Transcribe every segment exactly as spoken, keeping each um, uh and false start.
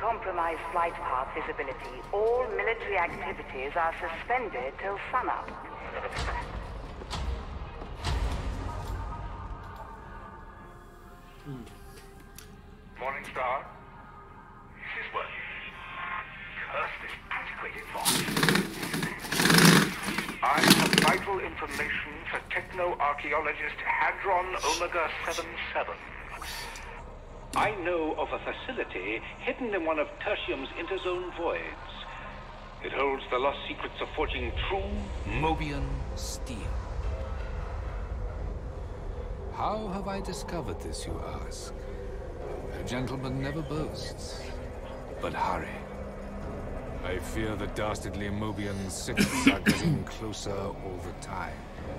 compromise flight path visibility, all military activities are suspended till sunup. Hmm. Morning Star. This is what? Curse this antiquated voice. I have vital information for techno-archaeologist Hadron Omega seventy-seven. I know of a facility hidden in one of Tertium's interzone voids. It holds the lost secrets of forging true Mobian steel. How have I discovered this, you ask? A gentleman never boasts. But hurry. I fear the dastardly Mobian secrets are getting closer all the time.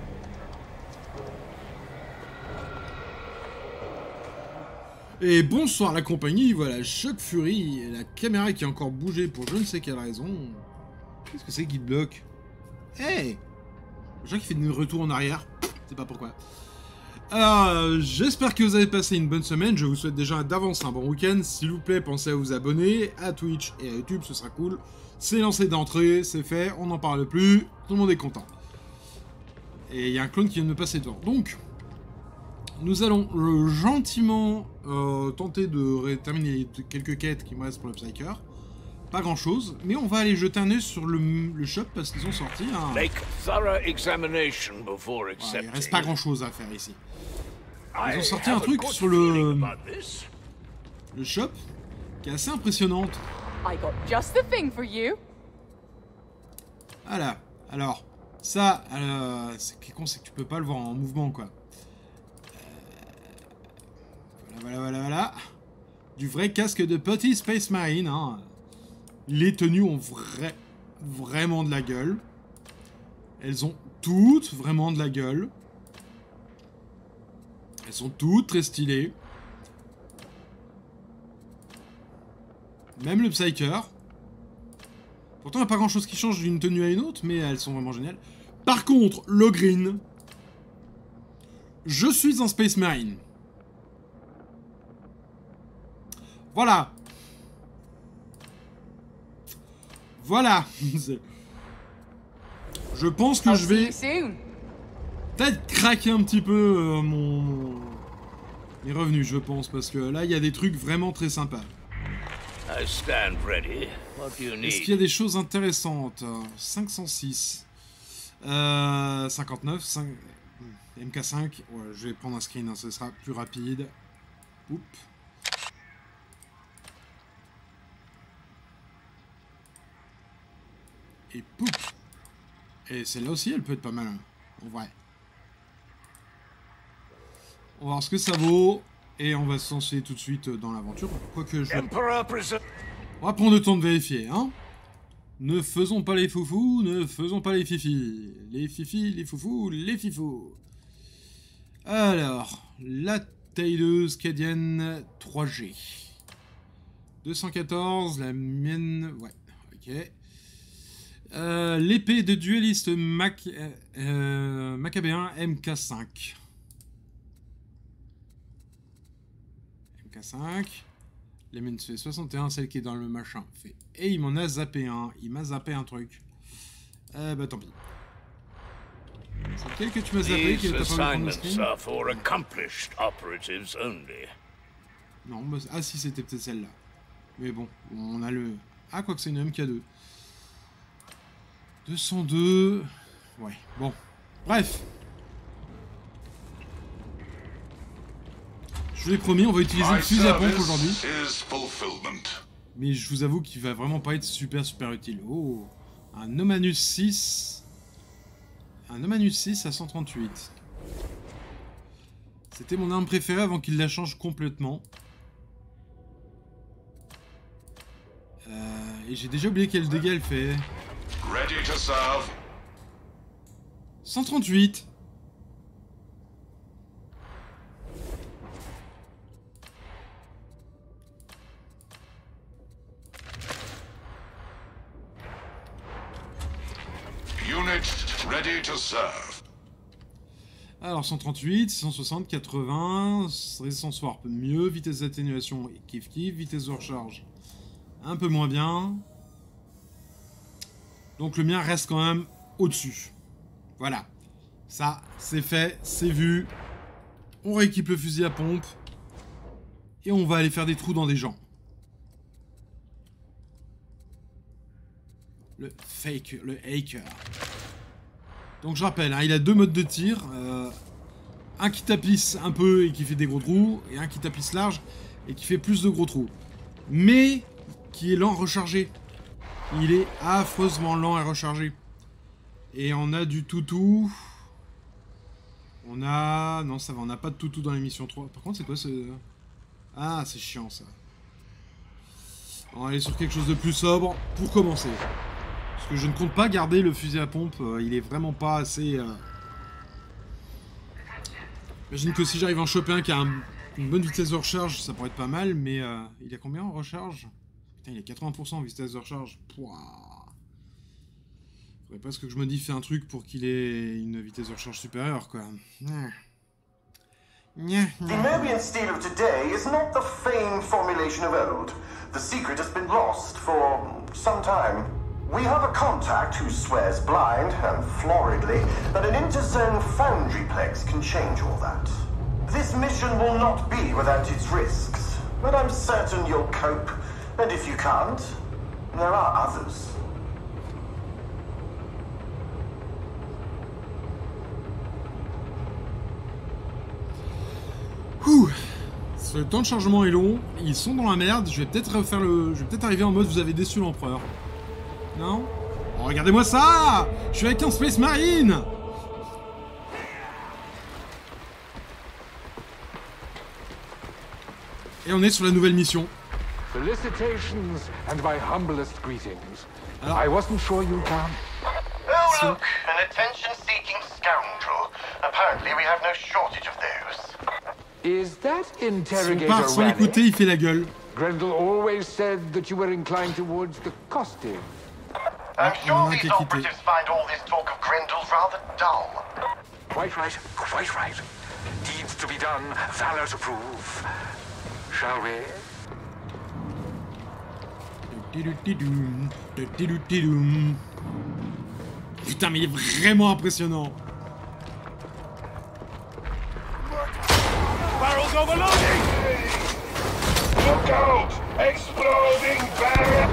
Et bonsoir la compagnie, voilà, Shock Fury, et la caméra qui a encore bougé pour je ne sais quelle raison. Qu'est-ce que c'est qui te bloque? Hey, je vois qu'il fait une retour en arrière, je sais pas pourquoi. Alors, j'espère que vous avez passé une bonne semaine, je vous souhaite déjà d'avance un bon week-end. S'il vous plaît, pensez à vous abonner à Twitch et à YouTube, ce sera cool. C'est lancé d'entrée, c'est fait, on n'en parle plus, tout le monde est content. Et il y a un clone qui vient de me passer devant, donc... Nous allons euh, gentiment euh, tenter de terminer les quelques quêtes qui me restent pour le Psyker. Pas grand chose, mais on va aller jeter un œil sur le, le shop parce qu'ils ont sorti un... Ouais, il reste pas grand chose à faire ici. Ils ont sorti un truc sur le... le shop qui est assez impressionnante. Voilà, alors, ça, euh, ce qui est con, c'est que tu peux pas le voir en mouvement, quoi. Voilà, voilà, voilà. Du vrai casque de petit Space Marine. Hein. Les tenues ont vra vraiment de la gueule. Elles ont toutes vraiment de la gueule. Elles sont toutes très stylées. Même le Psyker. Pourtant, il n'y a pas grand chose qui change d'une tenue à une autre, mais elles sont vraiment géniales. Par contre, le green. Je suis en Space Marine. Voilà. Voilà. Je pense que je vais peut-être craquer un petit peu euh, mon, mon... mes revenus, je pense, parce que là, il y a des trucs vraiment très sympas. Est-ce qu'il y a des choses intéressantes? cinq cent six. Euh, cinquante-neuf. cinq... M K cinq. Ouais, je vais prendre un screen, hein, ce sera plus rapide. Oups. Et poup. Et celle-là aussi, elle peut être pas mal, hein, en vrai. On va voir ce que ça vaut. Et on va se lancer tout de suite dans l'aventure. Quoique je... On va prendre le temps de vérifier, hein. Ne faisons pas les foufous, ne faisons pas les fifis. Les fifis, les foufous, les fifous. Alors, la tailleuse cadienne trois G. deux cent quatorze, la mienne... Ouais, ok. Euh, L'épée de dueliste Mac, euh, euh, Macabéen M K cinq. M K cinq. La mienne fait soixante et un, celle qui est dans le machin fait. Et il m'en a zappé un. Il m'a zappé un truc. Euh, bah tant pis. C'est lequel que tu m'as zappé qui t'a pas mis Non, bah, ah si, c'était peut-être celle-là. Mais bon, on a le... Ah, quoi que c'est une M K deux. deux cent deux... Ouais, bon. Bref. Je vous l'ai promis, on va utiliser le fusil à pompe aujourd'hui. Mais je vous avoue qu'il va vraiment pas être super super utile. Oh, un Nomanus six. Un Nomanus six à cent trente-huit. C'était mon arme préférée avant qu'il la change complètement. Euh, et j'ai déjà oublié quel dégât elle fait. cent trente-huit. Ready to serve. Alors cent trente-huit, six cent soixante, quatre-vingts, résistance warp mieux, vitesse d'atténuation kiff kiff, vitesse de recharge un peu moins bien. Donc le mien reste quand même au-dessus. Voilà. Ça, c'est fait, c'est vu. On rééquipe le fusil à pompe. Et on va aller faire des trous dans des gens. Le fake, le hacker. Donc je rappelle, hein, il a deux modes de tir. Euh, un qui tapisse un peu et qui fait des gros trous. Et un qui tapisse large et qui fait plus de gros trous. Mais qui est lent à recharger. Il est affreusement lent à recharger. Et on a du toutou. On a... Non, ça va, on n'a pas de toutou dans l'émission trois. Par contre, c'est quoi ce... Ah, c'est chiant, ça. On va aller sur quelque chose de plus sobre pour commencer. Parce que je ne compte pas garder le fusil à pompe. Euh, il est vraiment pas assez... Euh... J'imagine que si j'arrive à en choper un qui a un... une bonne vitesse de recharge, ça pourrait être pas mal. Mais euh... il a combien en recharge? Putain, il a quatre-vingts pour cent en vitesse de recharge. Pouah. Faudrait presque que je modifie un truc pour qu'il ait une vitesse de recharge supérieure, quoi. The Mobian steel of today is not the famed formulation of old. The secret has been lost for some time. We have a contact who swears blind and floridly that an interzone foundryplex can change all that. This mission will not be without its risks, but I'm certain you'll cope. And if you can't, there are others. Ouh. Le temps de chargement est long, ils sont dans la merde, je vais peut-être refaire le... Je vais peut-être arriver en mode vous avez déçu l'empereur. Non? Oh, regardez-moi ça! Je suis avec un Space Marine! Et on est sur la nouvelle mission. Felicitations and my humblest greetings. Alors... I wasn't sure you'd come. Oh, look, an attention-seeking scoundrel. Apparently we have no shortage of those. Is that Si on interrogator part sans Raleigh? l'écouter, il fait la gueule. Grendel always said that you were inclined towards the costume. I'm on sure a these été quitté. operatives find all this talk of Grendel rather dull. Quite right, quite right. Deeds to be done, valor to prove. Shall we? Putain, mais il est vraiment impressionnant. Barrels overloading! Look out! Exploding barrel!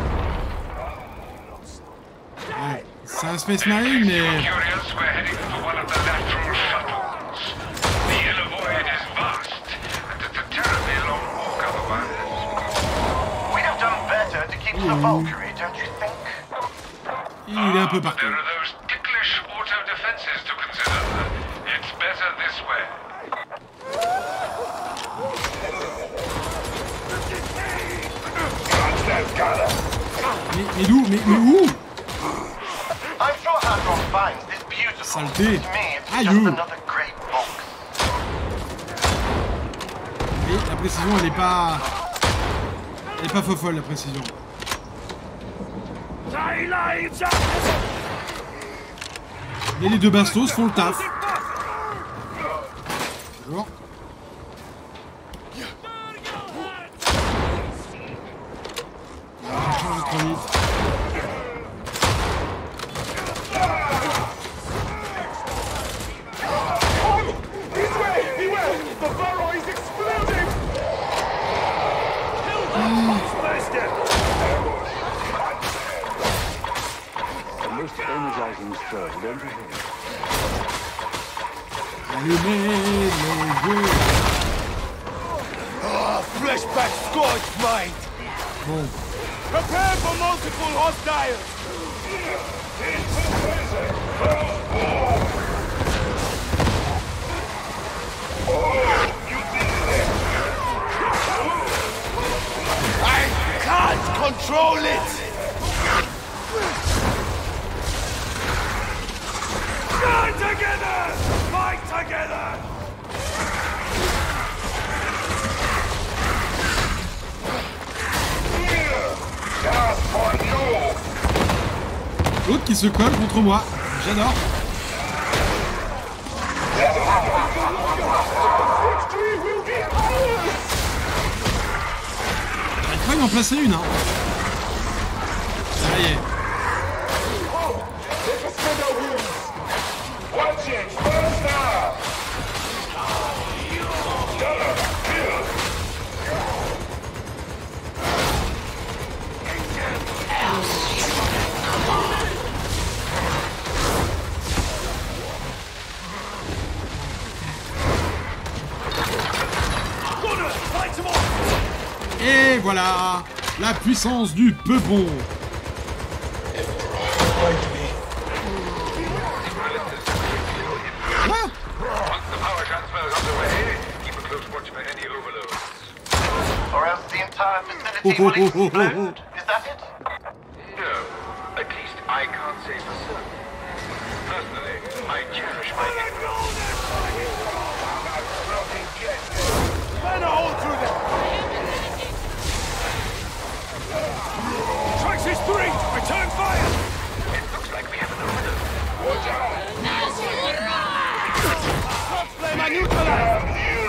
Ouais, c'est un Space Marine, mais... Curious, we're heading for one of the lateral shuttles. The inner void is vast, and it's a terribly long walk otherwise. We'd have done better to keep to the Valkyrie, don't you think? Il est un peu But there partout. are those ticklish auto defenses to consider. It's better this way. Mais, mais d'où? Mais, mais où? I'm sure Hadron finds this beautiful. Saleté. To me, it's Aïe. just another great box. Et la précision, elle est pas... Elle est pas fofolle, la précision. Mais les deux bastos font le taf. Bonjour. Ah, change trop vite. Allumez les yeux. Ah, flashback scorched mind! Bon. Prepare for multiple hostiles! I can't control it! Stand together! Fight together! L'autre qui se colle contre moi. J'adore. J'arrive pas à en placer une, hein. Et voilà la puissance du peupon. Quoi? Or else the entire facility Oh, oh, will oh, oh, oh, explode. oh. Is that it? No, at least I can't say for certain. Personally, I cherish my Man a hole through there! Traxxas three! Return fire! It looks like we have an overload. Watch out! Flame are neutralized!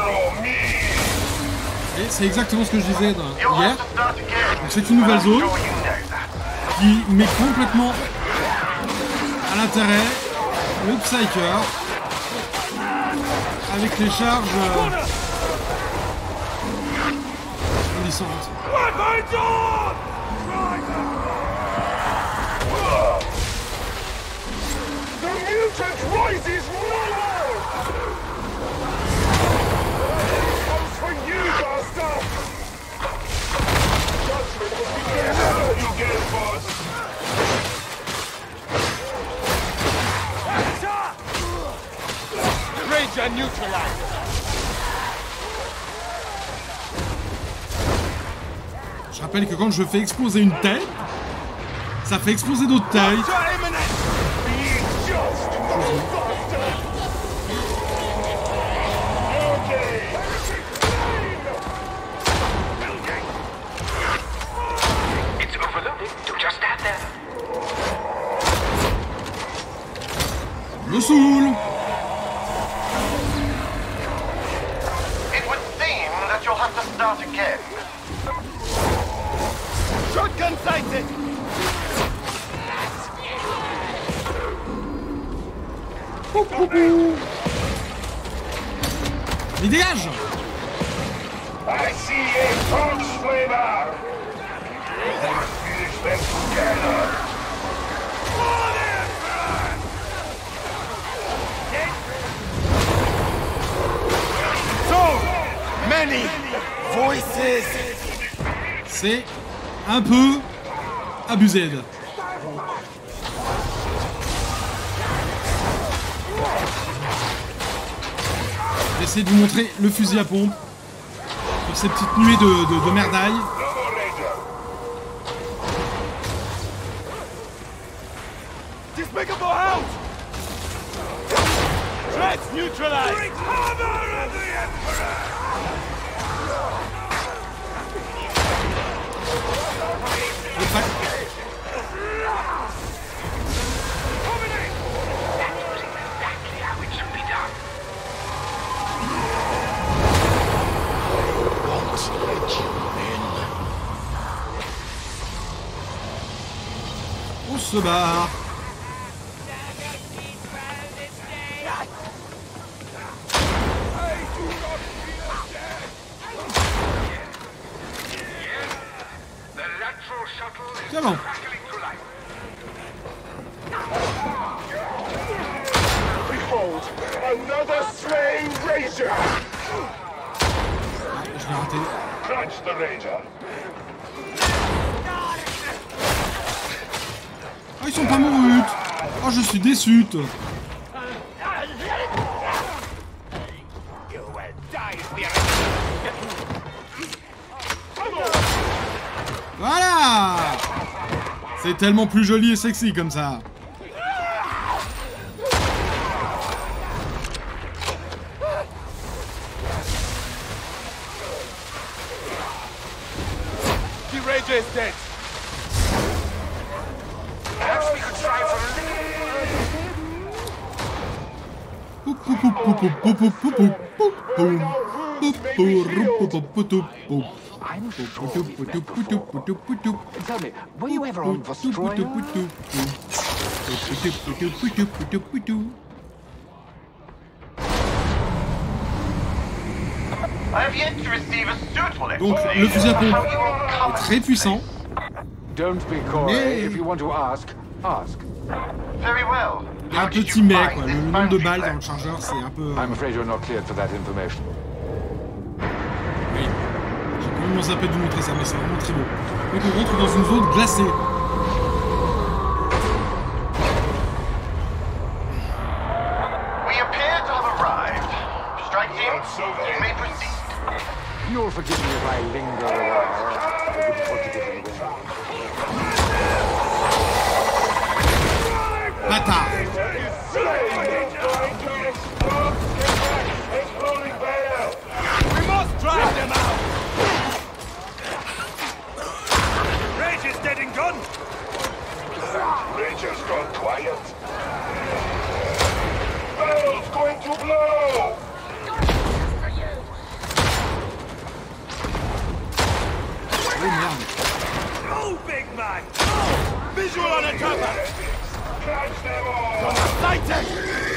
Et c'est exactement ce que je disais dans- You'll hier. have to start again. Donc c'est une nouvelle zone I'm sure you know that. qui met complètement à l'intérêt le Psyker avec les charges euh, glissantes. Weapons on! The mutant rises no more! Comes for you, bastard! Judgment will begin whenever you get it, boss! Ranger neutralized! Je rappelle que quand je fais exploser une tête, ça fait exploser d'autres têtes. It's overloaded to just stand there. Le saoule. It would seem that you'll have to start again. Shotgun sighted! Mais dégage! I see a torch flavor! Let's finish them together! So many voices! C'est un peu abusé. J'essaie de vous montrer le fusil à pompe sur ces petites nuées de, de, de merdaille. Despicable Hound! Threats neutralized! Great hammer of the Emperor! Le fa- Exactly how it should be done. On se barre. The lateral shuttle is C'est bon. crackling to life. Behold, another slain Ranger! Ah, je l'ai raté. Clutch the Ranger! Ah, ils sont pas mourus. Oh, je suis déçu. You will die here! Voilà. C'est tellement plus joli et sexy comme ça. The Ranger is dead! Perhaps we could try for a little. Pou, pou, pou, pou, pou, pou, pou, pou, pou, pou, poum. Pou, pou, rou, pou, pou, pou, pou, pou. I'm Pou, sure pou, pou, pou, pou, pou, pou, pou, pou, pou. Tell me, were you ever on Pou, pou, pou, Vestroia? pou, pou, pou. Pou, pou, pou, pou, pou, pou, pou, pou. I have yet to receive a suitable Donc explanation le fusil à for how pompe you will est come très puissant. Don't be coy. Mais- If you want to ask, ask. Very well. Il y a un How did petit you mais find quoi. this Le nombre de foundry balles plant? dans le chargeur, c'est un peu. I'm afraid you're not cleared for that information. Oui. J'ai quand même complètement zappé de vous montrer ça, mais c'est vraiment très beau. Donc on rentre dans une zone glacée. We appear to have arrived. Strike team, you may proceed. You'll forgive me if I linger a while. I wouldn't want to get in the way. Bâtard! We must drive them out! Rage is dead and gone! Rage has gone quiet. Barrel's going to blow! Oh merde! Oh, big man! Oh! Visual on a cover! Catch them all! Sighted!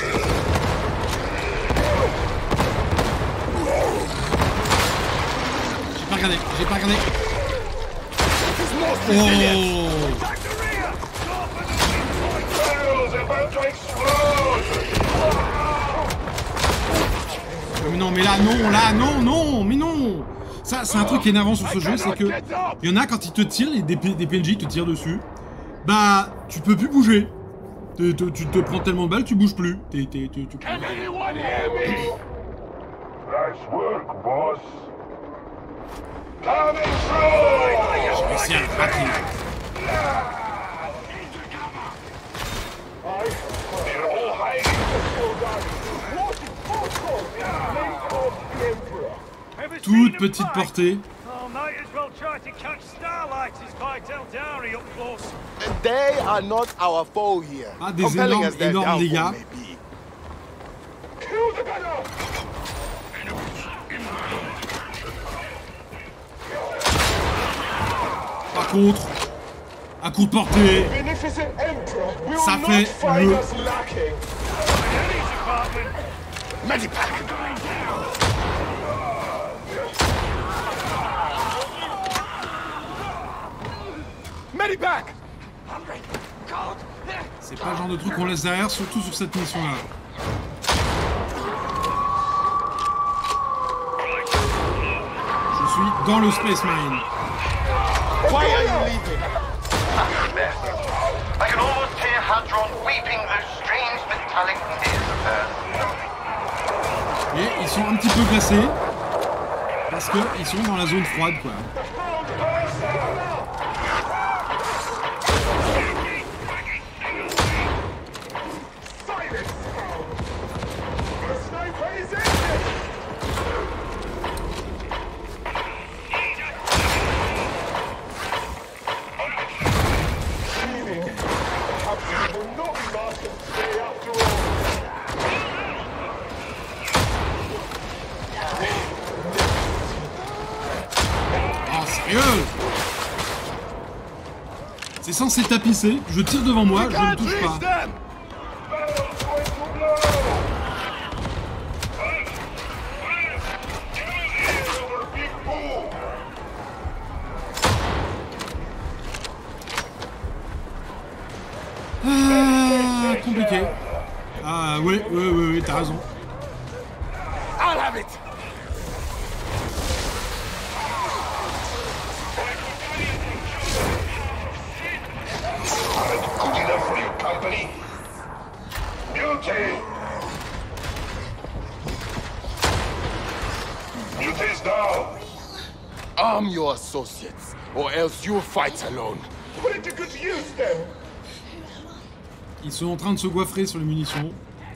J'ai pas regardé, j'ai pas regardé. Oh! Barrel's about to explode! Mais non, mais là, non, là, non, non, mais non! Ça, c'est un truc énervant sur ce jeu, c'est que il y en a quand ils te tirent, les, des, des P N J te tirent dessus, bah, tu peux plus bouger. Tu te, tu te prends tellement de balles, tu bouges plus. T'es, t'es, tu, tu... Can anyone hear me? Nice work, boss. Coming through! Spécial, rapide. They're all hiding. Toute petite portée. Oh, might as well try to catch Starlight as fight Eldari up close. They are not our foe here. Ah, des Compelling énormes, as their énormes dégâts. downfall may be. Kill the gunner! Par contre, à courte portée, Beneficent Emperor will ça not fait find le... us lacking. Medipack! Medipack! C'est pas le genre de truc qu'on laisse derrière, surtout sur cette mission-là. Je suis dans le Space Marine. Why are you leaving? I can almost hear Hadron weeping those strange metallic tears of hers. Et ils sont un petit peu glacés. Parce qu'ils sont dans la zone froide, quoi. C'est censé tapisser, je tire devant moi, je ne touche pas. Ah, compliqué. Ah, ouais, ouais, ouais, ouais, t'as raison. I'll have it! Good enough for your company. Beauty! Beauty's down. Arm your associates, or else you'll fight alone. Put it to good use then. Ils sont en train de se goiffrer sur les munitions.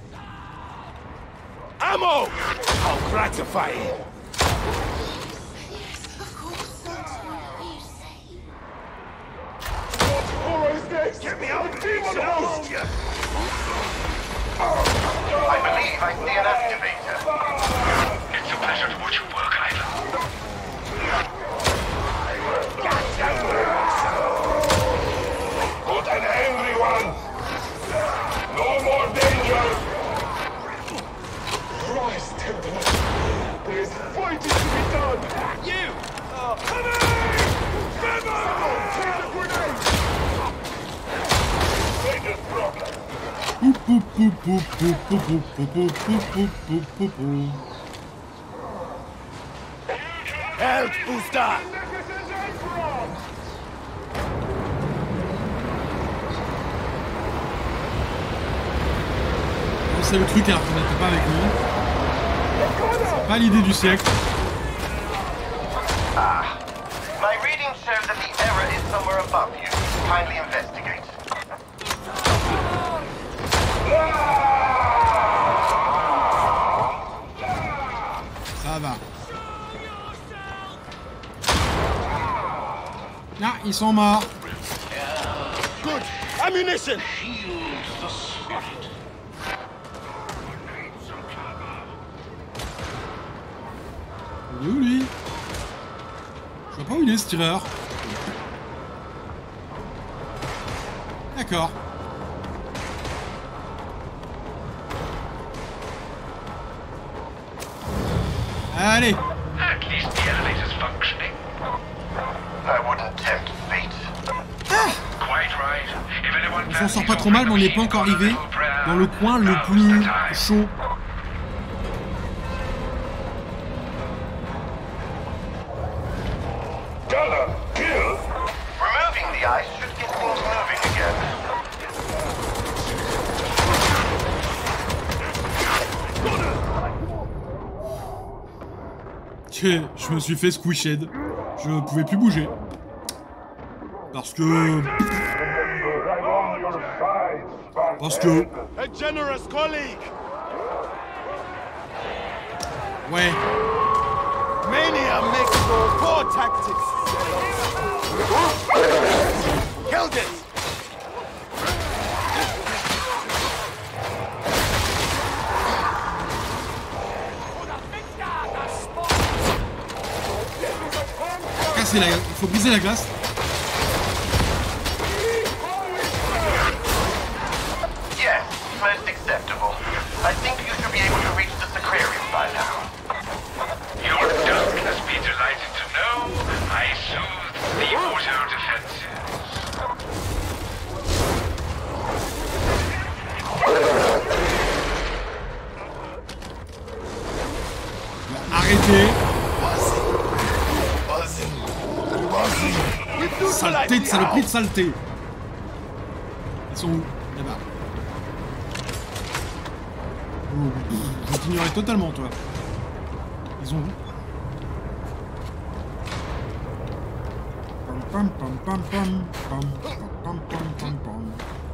Ammo! How gratifying! What horror is this? Get me out of demon host! I believe I see an activator. It's a pleasure to watch you work, Ivan. Put an angry one. No more danger. Christ, Templar. There is fighting to be done. You! Oh, come on! Take the grenade. Take this problem. Pou, pou, pou, pou, pou, pou, pou, pou, pou, pou, pou, pou, pou. Health booster! lancer le truc alors qu'on n'était pas avec lui. C'est pas l'idée du siècle. Ah. My readings show that the error is somewhere above you. Kindly investigate. Ça va. Ah, ils sont morts. Good. Ammunition. Il est où lui? Je vois pas où il est ce tireur. D'accord. Allez. At least the elevator's functioning. I wouldn't tempt fate. Quite right. If anyone On s'en sort pas trop mal, mais on n'est pas encore arrivé dans le coin le plus chaud. Removing the ice should get things moving again. Je, je me suis fait squished. Je pouvais plus bouger. Parce que... Parce que... A generous colleague. Ouais. Mania makes for poor tactics. Killed it. Casser la... Il faut briser la glace. Yes, most acceptable. I think you should be able to reach the Sacrarium by now. Your darkness be delighted to know I soothed the auto defenses. Arrêtez. Saleté de saloperie de saleté. Ils sont où? Là-bas. Oh, je t'ignorais totalement, toi. Ils sont où? Pam pam pam pam pam pam pam pam pam.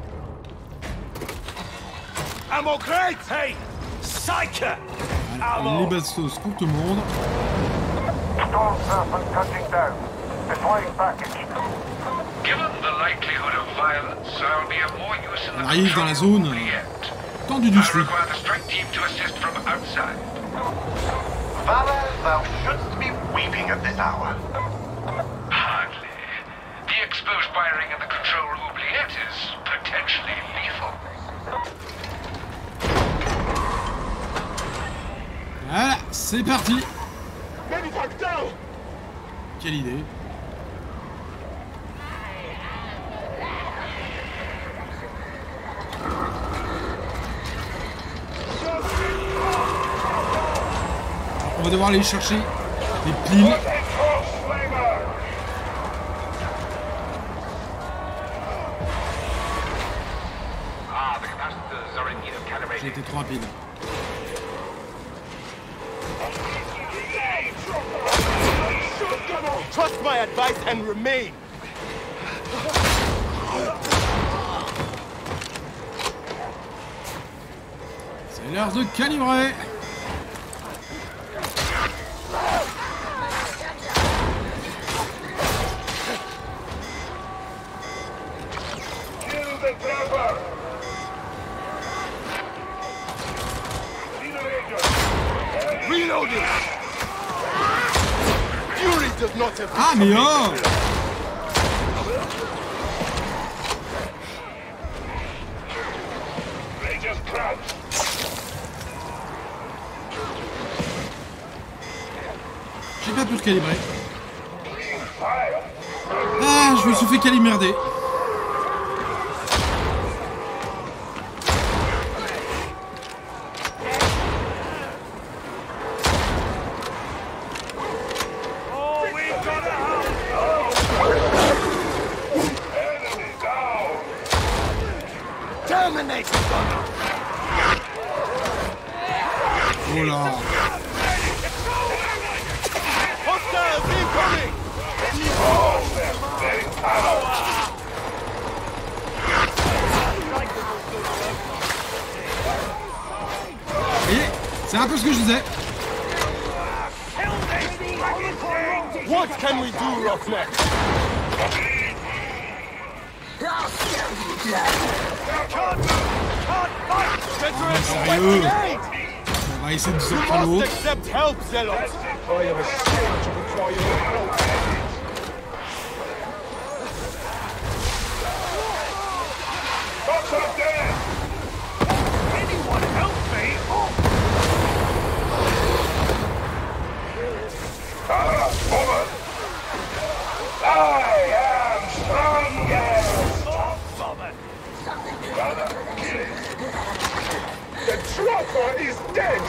Ammo crate! Hey! Psyker! Allez, les bastos pour tout le monde. Storm Serpent touching down. Deploying package. Given the likelihood of violence, I'll be of more use in the On arrive dans la zone tendue du slip. require the strike team to assist from outside. Valor, thou shouldst be weeping at this hour. Hardly. The exposed wiring in the control oubliette is potentially lethal. Voilà, c'est parti. Quelle idée. On va devoir aller chercher des piles. J'ai été trop rapide. Trust my advice and remain. C'est l'heure de calibrer. Reloading. Fury does not have. Ah mais oh! J'ai pas pu le calibrer. Ah, je me suis fait calimerder. Oh là. Hostiles incoming! Et c'est un peu ce que je disais. What can we do, Roughneck? Sérieux. On va essayer de sortir l'eau. Must accept help, Zealots! I am ashamed to require your help. Doctor dead! Anyone help me? Ah, woman! I am strongest! Oh, vomit! The trapper is dead!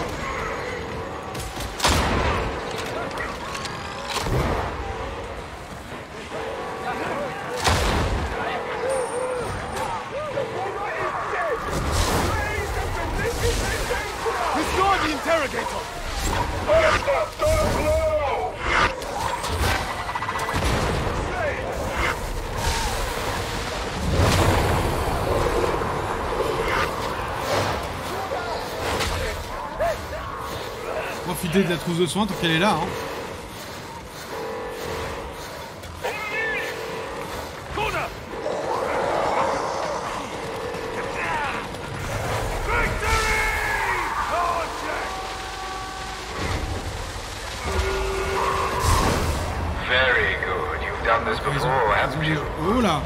Restore the interrogator! Profiter de la trousse de soins tant qu'elle est là. Hein. Very good. You've done this before, haven't you? Oh là.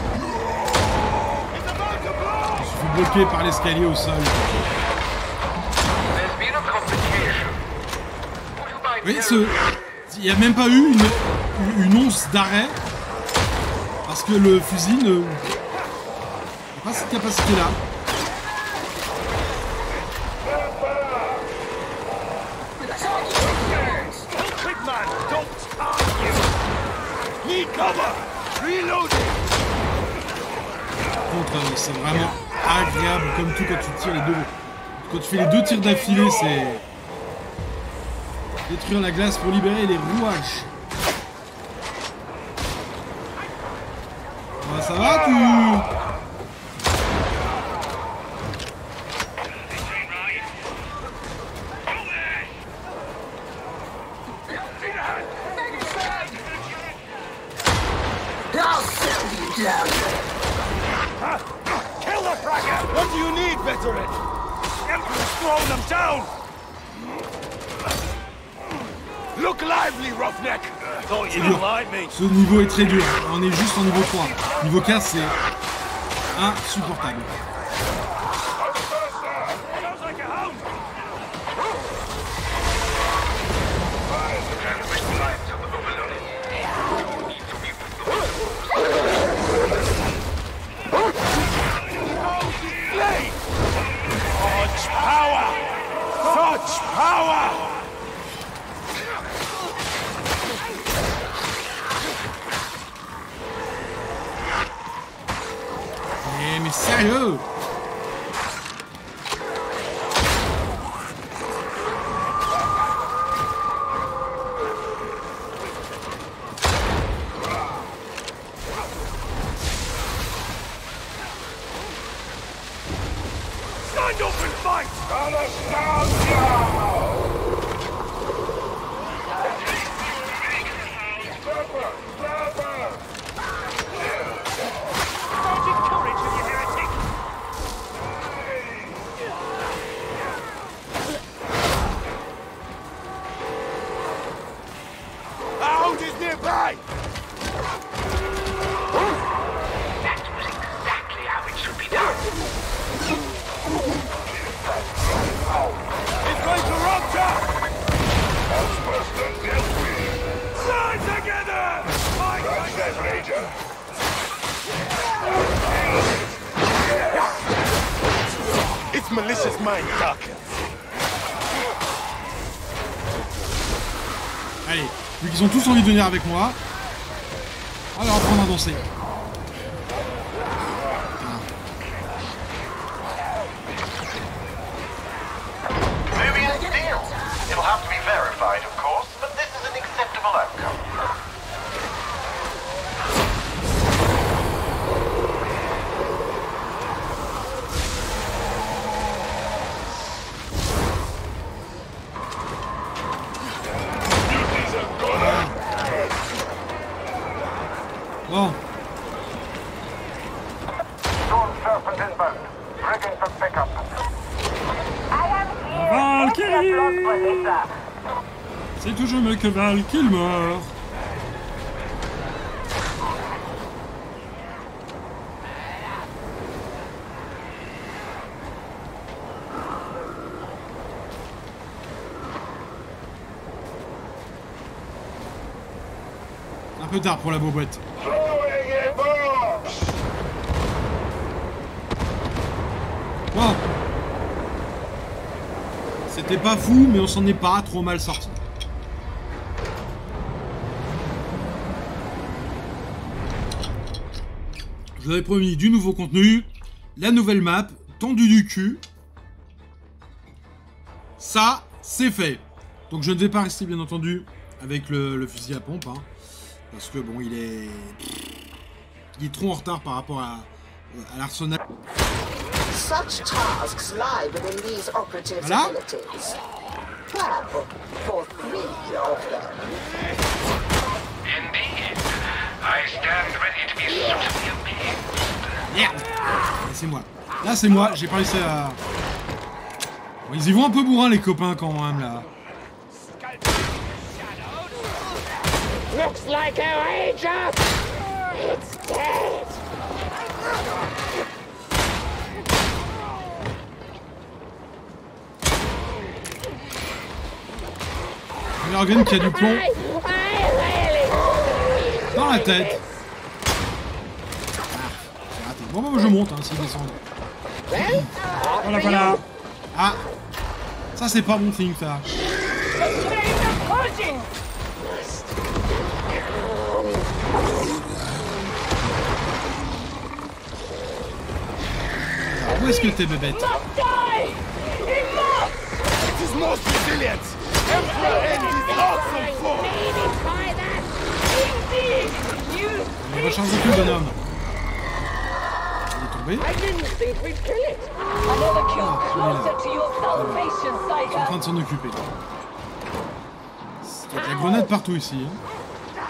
Je suis bloqué par l'escalier au sol. There's been a complication. Would you mind Oui, telling ce... il n'y a même pas eu une, une once d'arrêt parce que le fusil ne... n'a pas cette capacité-là. Big man, don't start you! Need cover! Reloading! Par contre, euh, c'est vraiment agréable comme tout quand tu tires les deux. Quand tu fais les deux tirs d'affilée, c'est détruire la glace pour libérer les rouages. Ouais, ça va, tu... Kill the fragger! What do you need, veteran? Emperor's thrown them down! Look lively, Roughneck! Thought you C'est didn't dur. like me. Ce niveau est très dur. On est juste en niveau trois. Niveau quatre, c'est insupportable. Sounds like a hound! transmission lines of overloaded? Need to be Blade! Such power! Such power! Eh, mais sérieux! Stand up and fight! Sergeant Courage, you heretic! A hound is nearby! That was exactly how it should be done. It's going to rupture! Stand together! Fight together! Its malicious mind darkens. Allez, vu qu'ils ont tous envie de venir avec moi, on va leur apprendre à danser. Moving fight, of course, but this is an acceptable outcome. Bon. Storm Serpent inbound. Rigging for pickup. Valkyrie! C'est toujours mieux que Val qui meurt. Un peu tard pour la boboette. Bon. C'était pas fou, mais on s'en est pas trop mal sorti. Je vous avais promis du nouveau contenu, la nouvelle map, tendue du cul. Ça, c'est fait. Donc je ne vais pas rester, bien entendu, avec le, le fusil à pompe, hein, parce que bon, il est... Il est trop en retard par rapport à, à l'arsenal. Such tasks lie within these operatives' Voilà. abilities. Well, for three of them. Indeed. I stand ready to be suitably amazed. Merde. C'est moi. Là, c'est moi, j'ai pas réussi à... Bon, ils y vont un peu bourrin, les copains, quand même, là. Looks like our age up. It's dead. Morgan qui a du plomb dans la tête. Ah, c'est raté. Bon, bah, je monte, hein, s'ils descendent. Voilà, voilà. Ah, ça, c'est pas bon signe, ça. Alors, où est-ce que t'es, bébête? Il recharge plus, bonhomme. Il est tombé. Ah, il est en train de s'en occuper. Il y a de la grenade partout ici. Hein.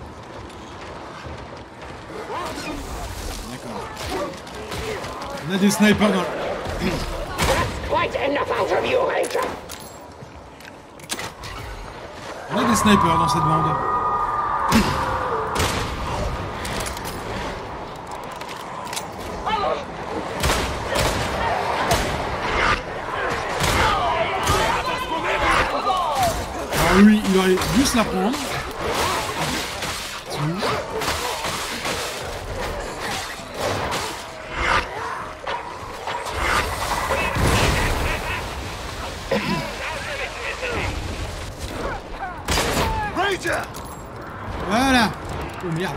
D'accord. On a des snipers dans... On a des snipers dans cette bande. Alors lui, il aurait dû se la prendre. Voilà. Oh merde.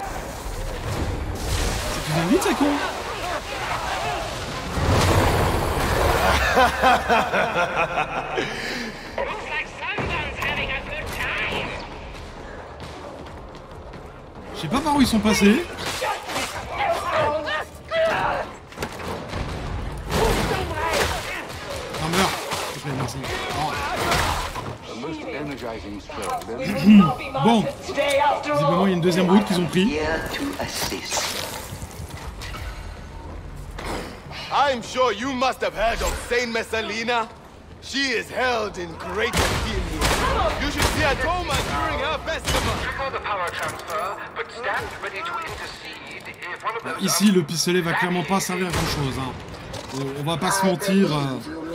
C'est plus vite, ça, con. Je sais pas par où ils sont passés. Non, meurs. S'il te plaît, merci. Oh. Bon, visiblement il y a une deuxième route qu'ils ont pris. I'm sure you must have heard of Saint Messalina. She is held in great esteem here. You should see her Toma during her festival. Trigger the power transfer, but stand ready to intercede if one of those... Ici, le pistolet va clairement pas servir à grand chose. Hein. On, on va pas se mentir. Euh...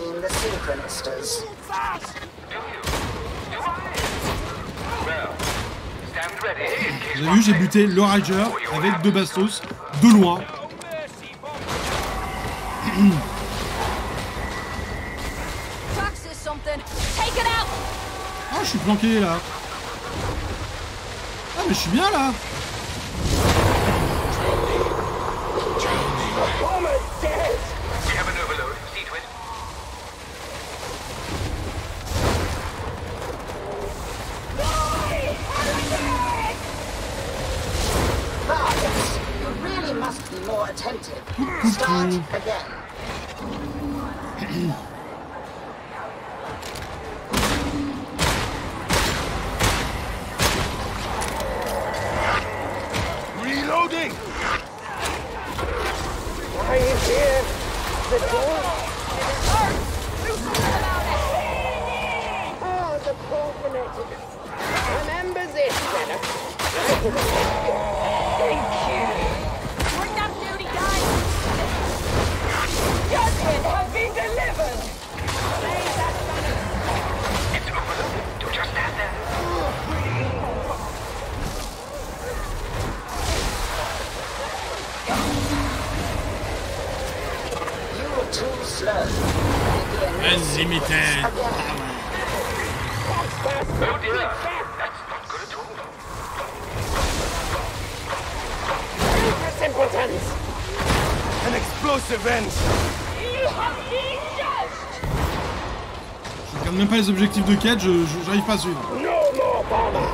Vous avez vu, j'ai buté le Rager avec deux bastos de loin. Ah, je suis planqué là. Ah, mais je suis bien là. more attentive. Start again. Reloading! Are you here? The door? Oh, the poor fanatic. Remember this, Jenna. Thank you. Bring up duty, guys! Judgment has been delivered! Raise that banner! It's overloaded. Do just stand there. You were too slow. Vas-y, Mitaine. Oh dear, that's not good at all. Simpletons! An explosive end! You have been judged! Je regarde même pas les objectifs de quête, je, je, j'arrive pas à suivre. No more bomber!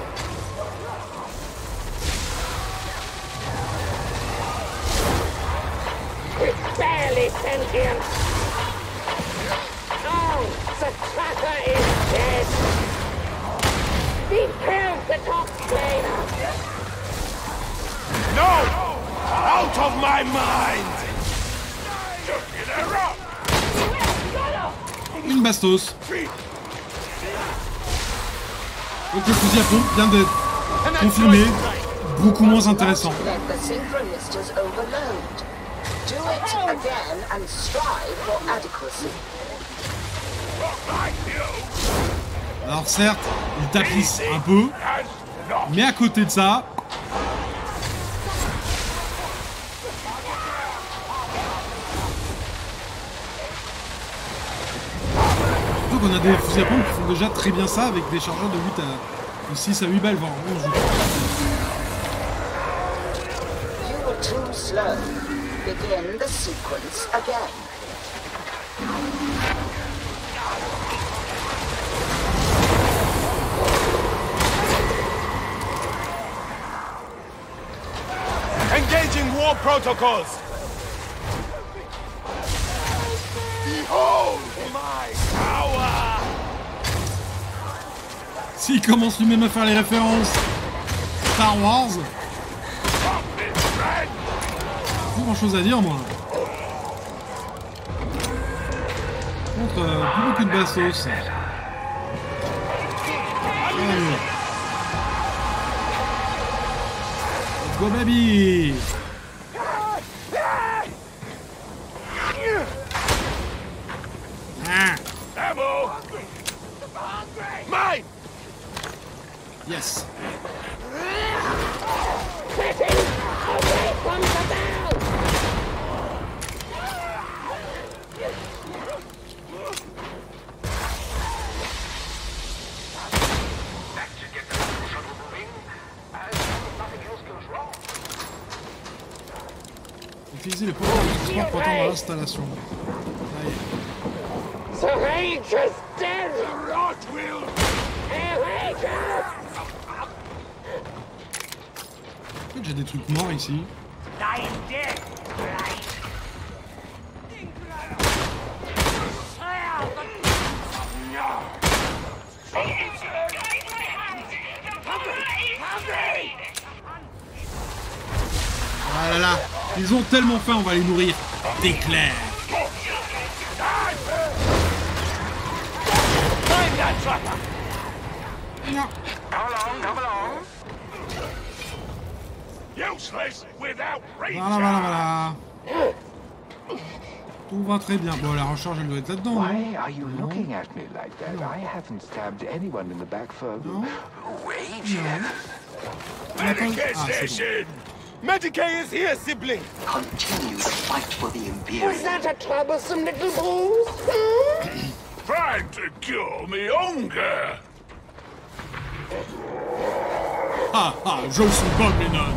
It's barely sentient! Oh, the tracker is dead! He killed the top flamer! No! Out of my mind! Une bastos. Donc le fusil à pompe vient d'être confirmé, beaucoup moins intéressant. Let the synchronistas overload. Do it again and strive for adequacy. Alors certes, il tapisse un peu, mais à côté de ça... Donc on a des fusils à pompe qui font déjà très bien ça avec des chargeurs de huit à... de six à huit balles, voire onze. You were too slow. Begin the sequence again. Engaging war protocols! Behold my power! S'il commence lui-même à faire les références Star Wars, pas grand chose à dire moi. Par contre, euh, plus beaucoup de bastos. Allez. Let's go baby! Ah. Ammo! Mine! Yes. Away from the bell! That should get the shuttle moving, as long as nothing else goes wrong. Utilisez les pouvoirs de transport pour atteindre l'installation. Allez. Sahage is dead! Rot will! En fait, j'ai des trucs morts ici. Dying dead, right? Ah là là, ils ont tellement faim, on va les nourrir d'éclairs. Non. Come along, come along. Useless without reach! Voilà, voilà, voilà. Tout va très bien. Bon, la recharge, elle doit être là-dedans. Why are you looking at me like that? I haven't stabbed anyone in the back for Rage. Medicare Ah, c'est station! Medicare is here, sibling! Continue the fight for the Imperium. Was that a troublesome little booze? Hmm? Trying to cure me hunger! Ah ah, je suis Bob Lennon.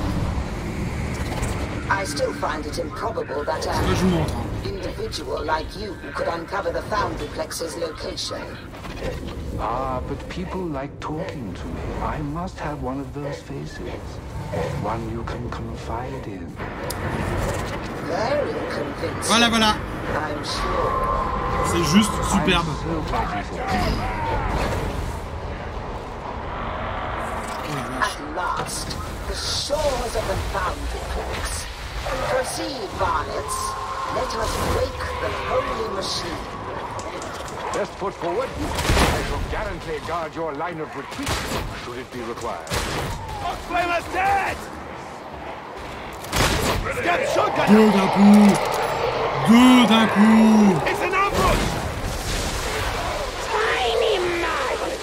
I still find it improbable that Là, je vous montre. an individual like you could uncover the Foundryplex's location. Ah, but people like talking to me. I must have one of those faces. One you can confide in. Very convincing. Voilà, voilà. I'm sure. C'est juste superbe. At last, the shores of the boundary clicks. Proceed, varlets. Let us break the holy machine. Best foot forward. I shall guarantee guard your line of retreat, should it be required. Oxflamer's dead! Get shotgun! Deux d'un coup. Deux d'un coup. It's an ambush! Tiny man!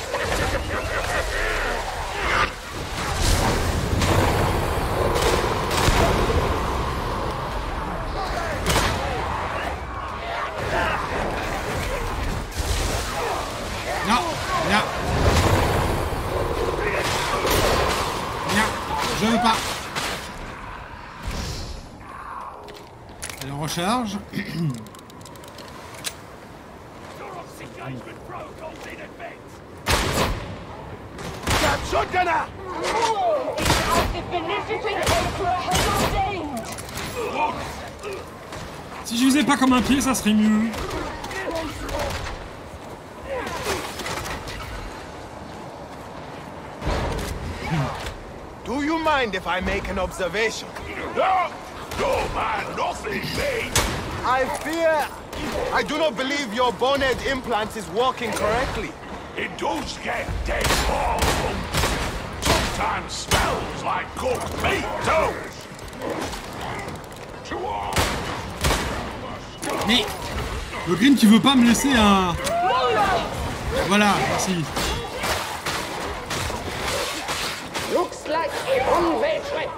Non, là. Non, je veux pas. Elle en recharge. Get shotgunner! Si je faisais pas comme un pied, ça serait mieux. Do you mind if I make an observation? No! No, man, nothing, mate! I fear... I do not believe your bonehead implant is working correctly. It does get dead wrong. Sometimes smells like cooked meat, too! Mais le green qui veut pas me laisser un... Voilà, merci. Looks like a one-way trip.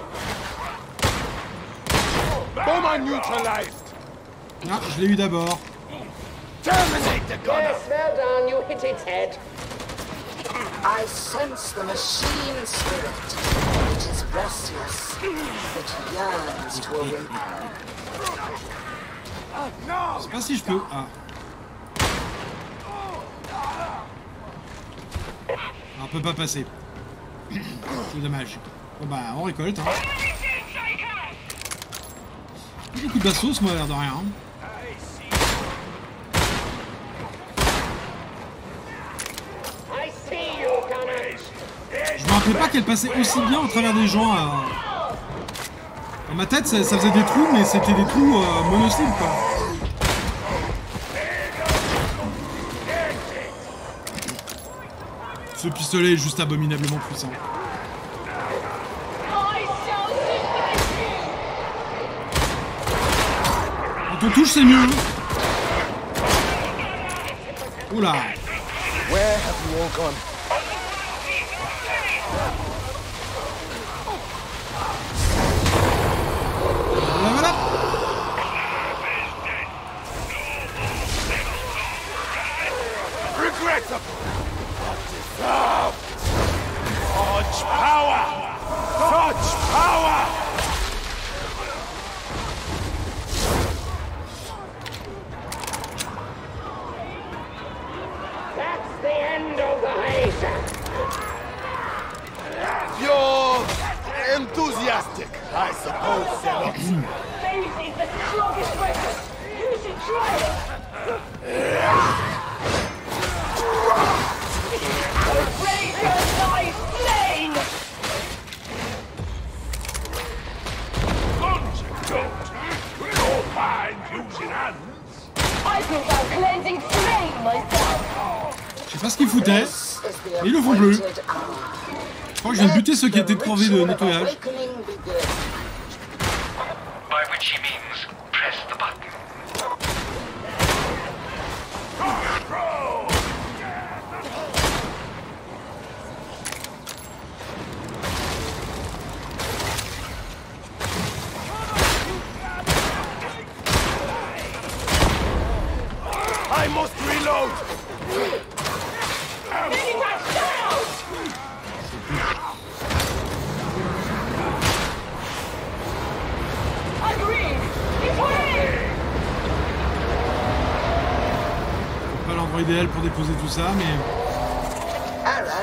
Bomber neutralized! Ah, je l'ai eu d'abord. Terminate the gunner! Yes, well done. You hit its head. I sense the machine spirit. It is restless. It yearns to awaken. Je sais pas si je peux. Ah. On peut pas passer. C'est dommage. Bon bah on récolte. Hein. Beaucoup de bassos, moi, l'air de rien. Je me rappelais pas qu'elle passait aussi bien au travers des gens. À... Dans ma tête, ça, ça faisait des trous, mais c'était des trous euh, monocycles, quoi. Ce pistolet est juste abominablement puissant. Quand on touche, c'est mieux. Oula. Where have you all gone? Voilà, voilà. Regrettable! Deserved! Touch power! Touch power! That's the end of the race. You're enthusiastic, I suppose, Zealot. Faith is the strongest weapon. You should try it. Raise your life flame. Guns and guns! We don't mind using hands! I prefer cleansing flame myself. Je sais pas ce qu'ils foutaient, mais ils le font plus. Je crois que je viens de buter ceux qui étaient crevés de nettoyage. By which he means, press the button. I must reload! Pas l'endroit idéal pour déposer tout ça, mais...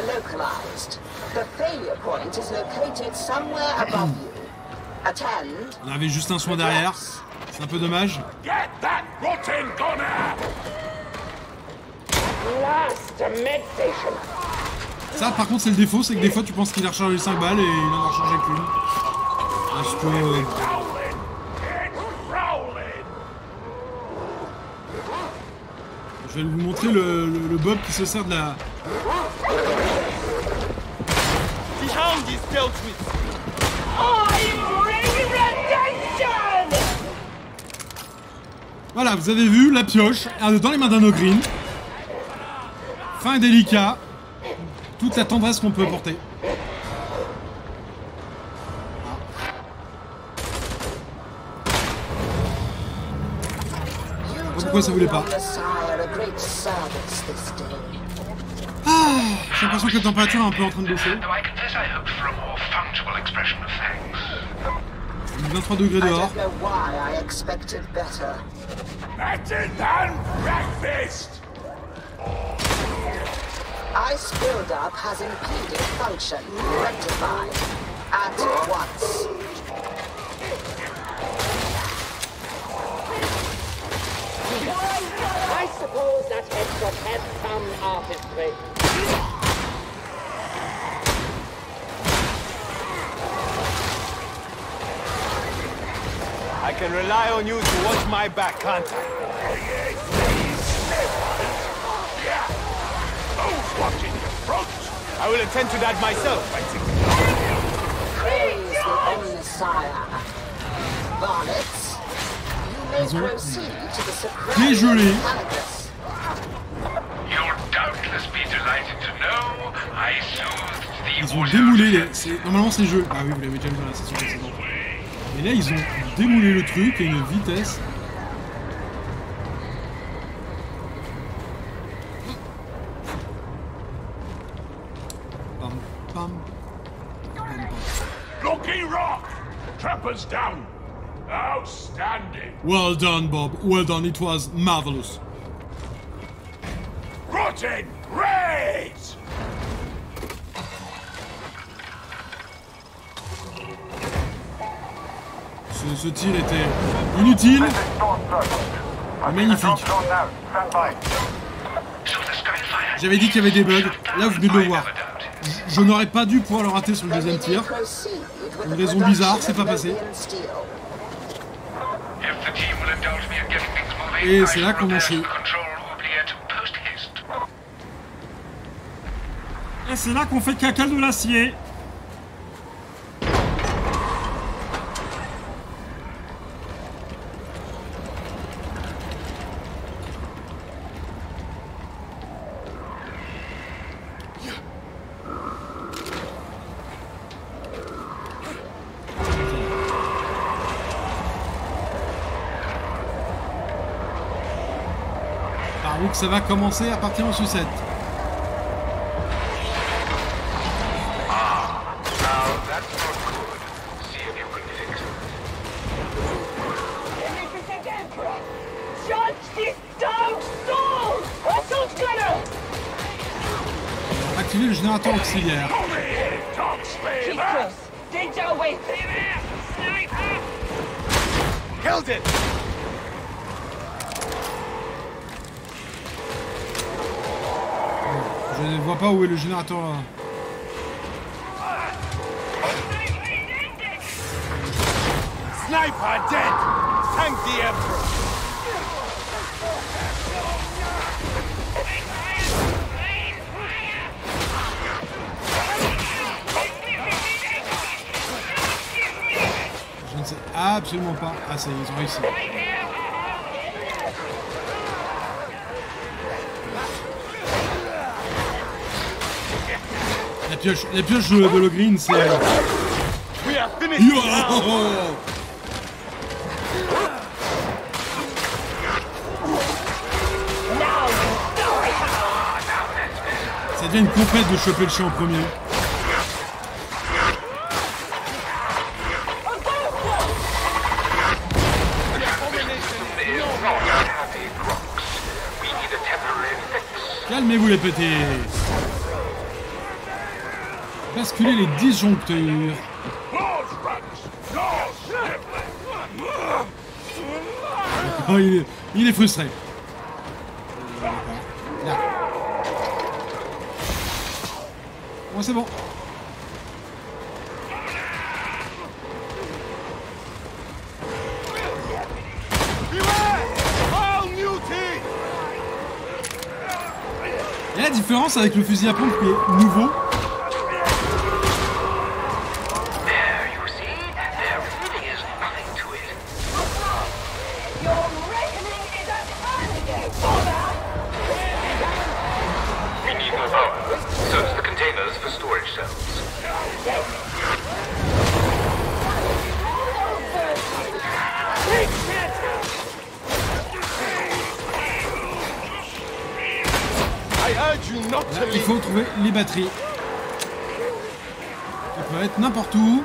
localized. The failure point is located somewhere above you. Attend. On avait juste un soin derrière. C'est un peu dommage. Get that rotten gunner! Last med station. Ça, par contre, c'est le défaut, c'est que des fois, tu penses qu'il a rechargé cinq balles et il en a rechargé qu'une. Parce que... Euh... Je vais vous montrer le, le, le Bob qui se sert de la... Voilà, vous avez vu, la pioche, elle est dans les mains d'un Ogryn. Fin et délicat. Toute la tendresse qu'on peut apporter. Pourquoi ça voulait pas? Ah, j'ai l'impression que la température est un peu en train de baisser. vingt-trois degrés dehors. Ice buildup has impeded function. Rectified. At once. I suppose that headshot had some artistry. I can rely on you to watch my back, can't I? Watching your front. I will attend to that myself. Praise the Omnissiah. Varlets, you may proceed to the surprise of Calagus. You'll doubtless be delighted to know I soothed the Ils ont démoulé les... Normalement c'est jeu. Ah oui, vous l'avez déjà vu dans la session précédente. Et là ils ont démoulé le truc à une vitesse. Lucky Rock! Trappers down! Outstanding! Well done, Bob. Well done. It was marvelous. Rotten! Great! Ce, ce tir était inutile, mais magnifique. J'avais dit qu'il y avait des bugs. Là, vous venez de le voir. Je, je n'aurais pas dû pouvoir le rater sur le deuxième tir. Une raison bizarre, c'est pas passé. Et c'est là qu'on enchaîne. Et c'est là qu'on fait caca de l'acier. Par où que ça va commencer à partir en sucette. Activer le générateur auxiliaire. Killed it! Je ne vois pas où est le générateur là. Sniper dead! Thank the Emperor! Je ne sais absolument pas. Ah, ça y est, ils ont réussi. La pioche, la pioche de, de l'Ogryn, c'est... Yo. Ça devient une compète de choper le chien en premier. Calmez-vous les petits. Basculer les disjoncteurs. Oh, il est, il est frustré. Là. Bon, c'est bon. Et la différence avec le fusil à pompe qui est nouveau. Là, il faut trouver les batteries. Ça peut être n'importe où.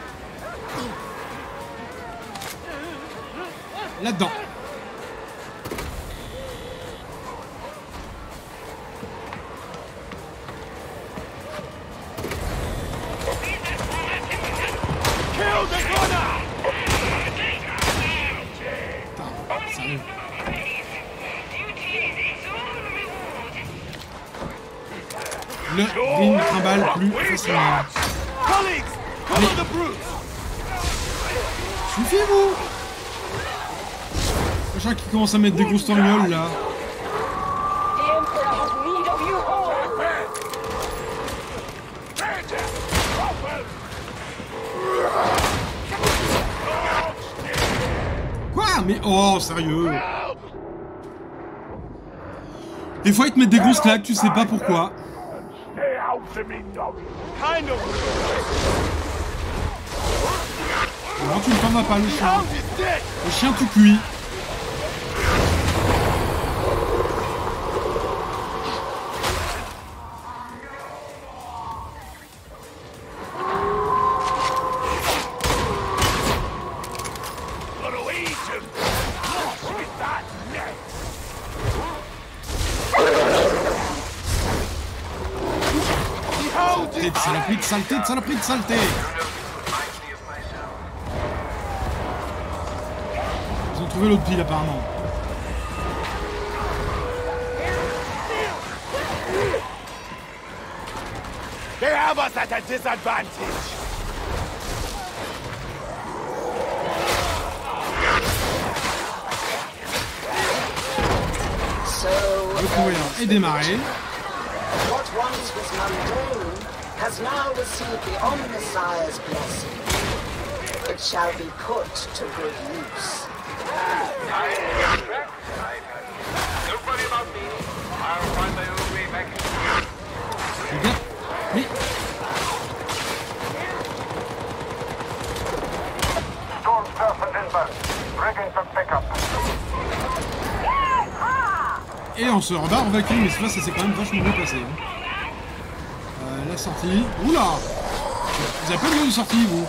Là-dedans. Putain, sérieux. Le ring trimballe plus facilement. Allez. Suffit-vous. Je crois qu'il commence à mettre des grosses tangioles là. Quoi? Mais oh, sérieux. Des fois ils te mettent des grosses claques, tu sais pas pourquoi. Non, tu ne t'en vas pas, le chien. Le chien tout cuit. Saloperie de saleté, de saloperie de saleté. Ils ont trouvé l'autre pile apparemment. They have us at a disadvantage. Retrouver et démarrer. What once was mundane has now received the Omnissiah's blessing. It shall be put to good use. Don't worry about me. I'll find my own way back. Mais... Storm surface inbound. Rigging for pickup. Et on se rebarre en vacuum, mais ça c'est quand même vachement bien passé. Hein. Euh, la sortie. Oula! Vous avez pas besoin de sortie, vous?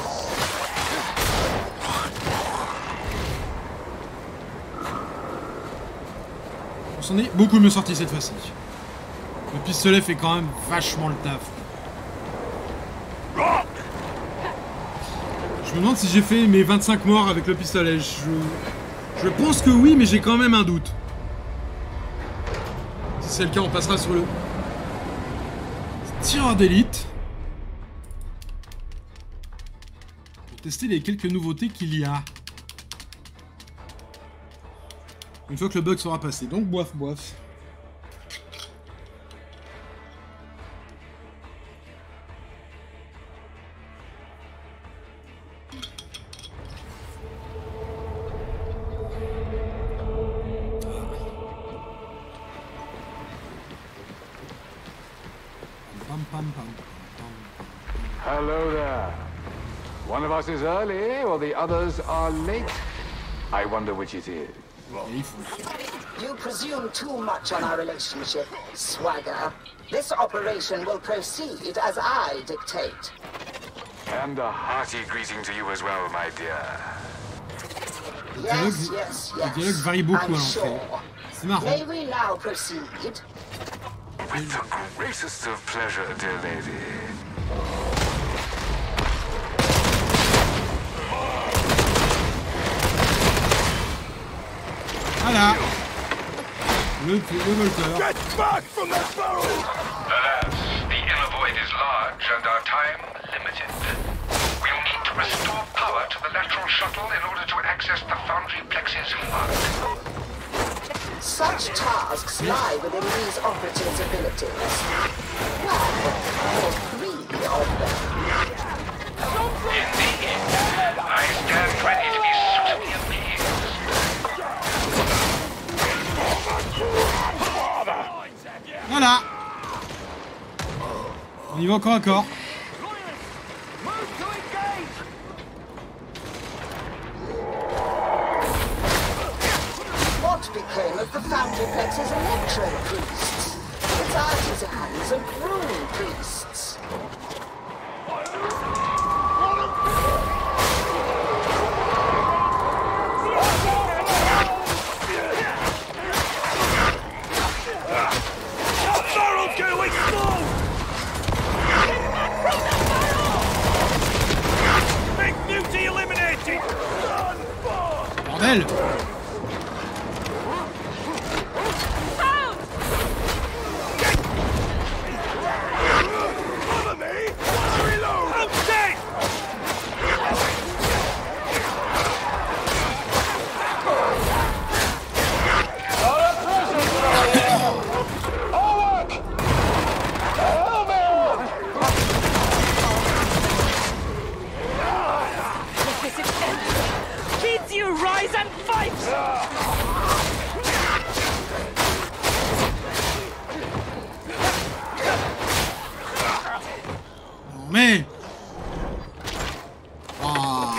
On s'en est beaucoup mieux sorti cette fois-ci. Le pistolet fait quand même vachement le taf. Je me demande si j'ai fait mes vingt-cinq morts avec le pistolet. Je, je pense que oui, mais j'ai quand même un doute. Si c'est le cas, on passera sur le tireur d'élite. Pour tester les quelques nouveautés qu'il y a. Une fois que le bug sera passé. Donc, boif, boif. Hello there. One of us is early, or the others are late. I wonder which it is. You presume too much on our relationship, Swagger. This operation will proceed as I dictate. And a hearty greeting to you as well, my dear. Yes, yes, Le dialogue varie beaucoup à l'entrée. C'est marrant. May we now proceed? With the greatest of pleasure, dear lady. Voilà. Le, le volteur. Get back from that barrel! Alas, the inner void is large and our time limited. We'll need to restore power to the lateral shuttle in order to access the Foundry Plex's H U D. Such tasks lie within these operatives' abilities. One or three of them. Indeed, I stand ready to be suitably appeased. Voilà. On y va encore encore. What became of the Foundry Plex's electro priests? Its artisans and rune priests. Bordel! Mais... Ah.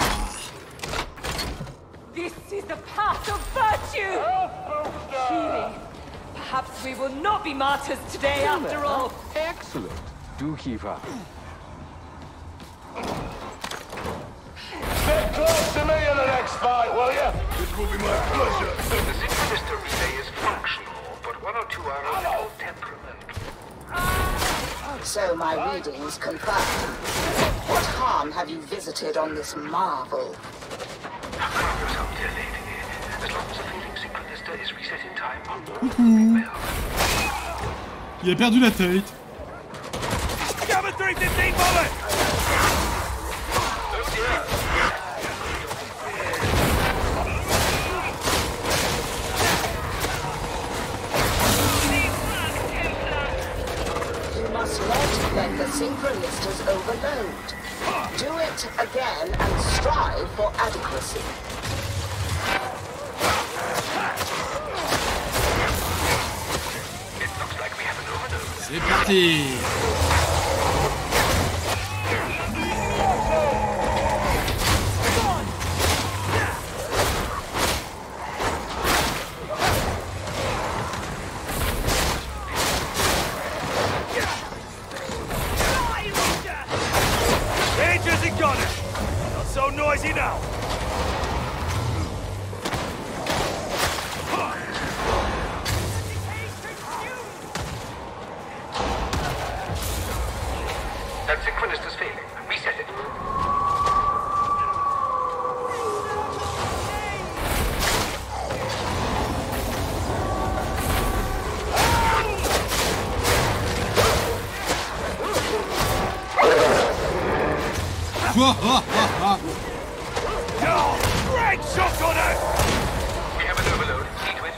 This is the path of virtue! Healing. Perhaps we will not be martyrs today after all. Excellent. Do keep up. Stay close to me in the next fight, will you? It will be my pleasure. The Synchronistor relay is functional, but one or two are a little temperamental. So my readings confirm. What harm have you visited on this marvel? Calm yourself, dear lady. As long as the fading Synchronistor is reset in time, all will be well. Il a perdu la tête. Gamma three fifteen bullet! Oh dear. You must not let the Synchronistors overload. Do it again and strive for adequacy. It looks like we have an overdose. C'est parti. Rangers and gunners! Not so noisy now! That Synchronistor's failing. Reset it. Oh, great shot on it! We have an overload. See to it.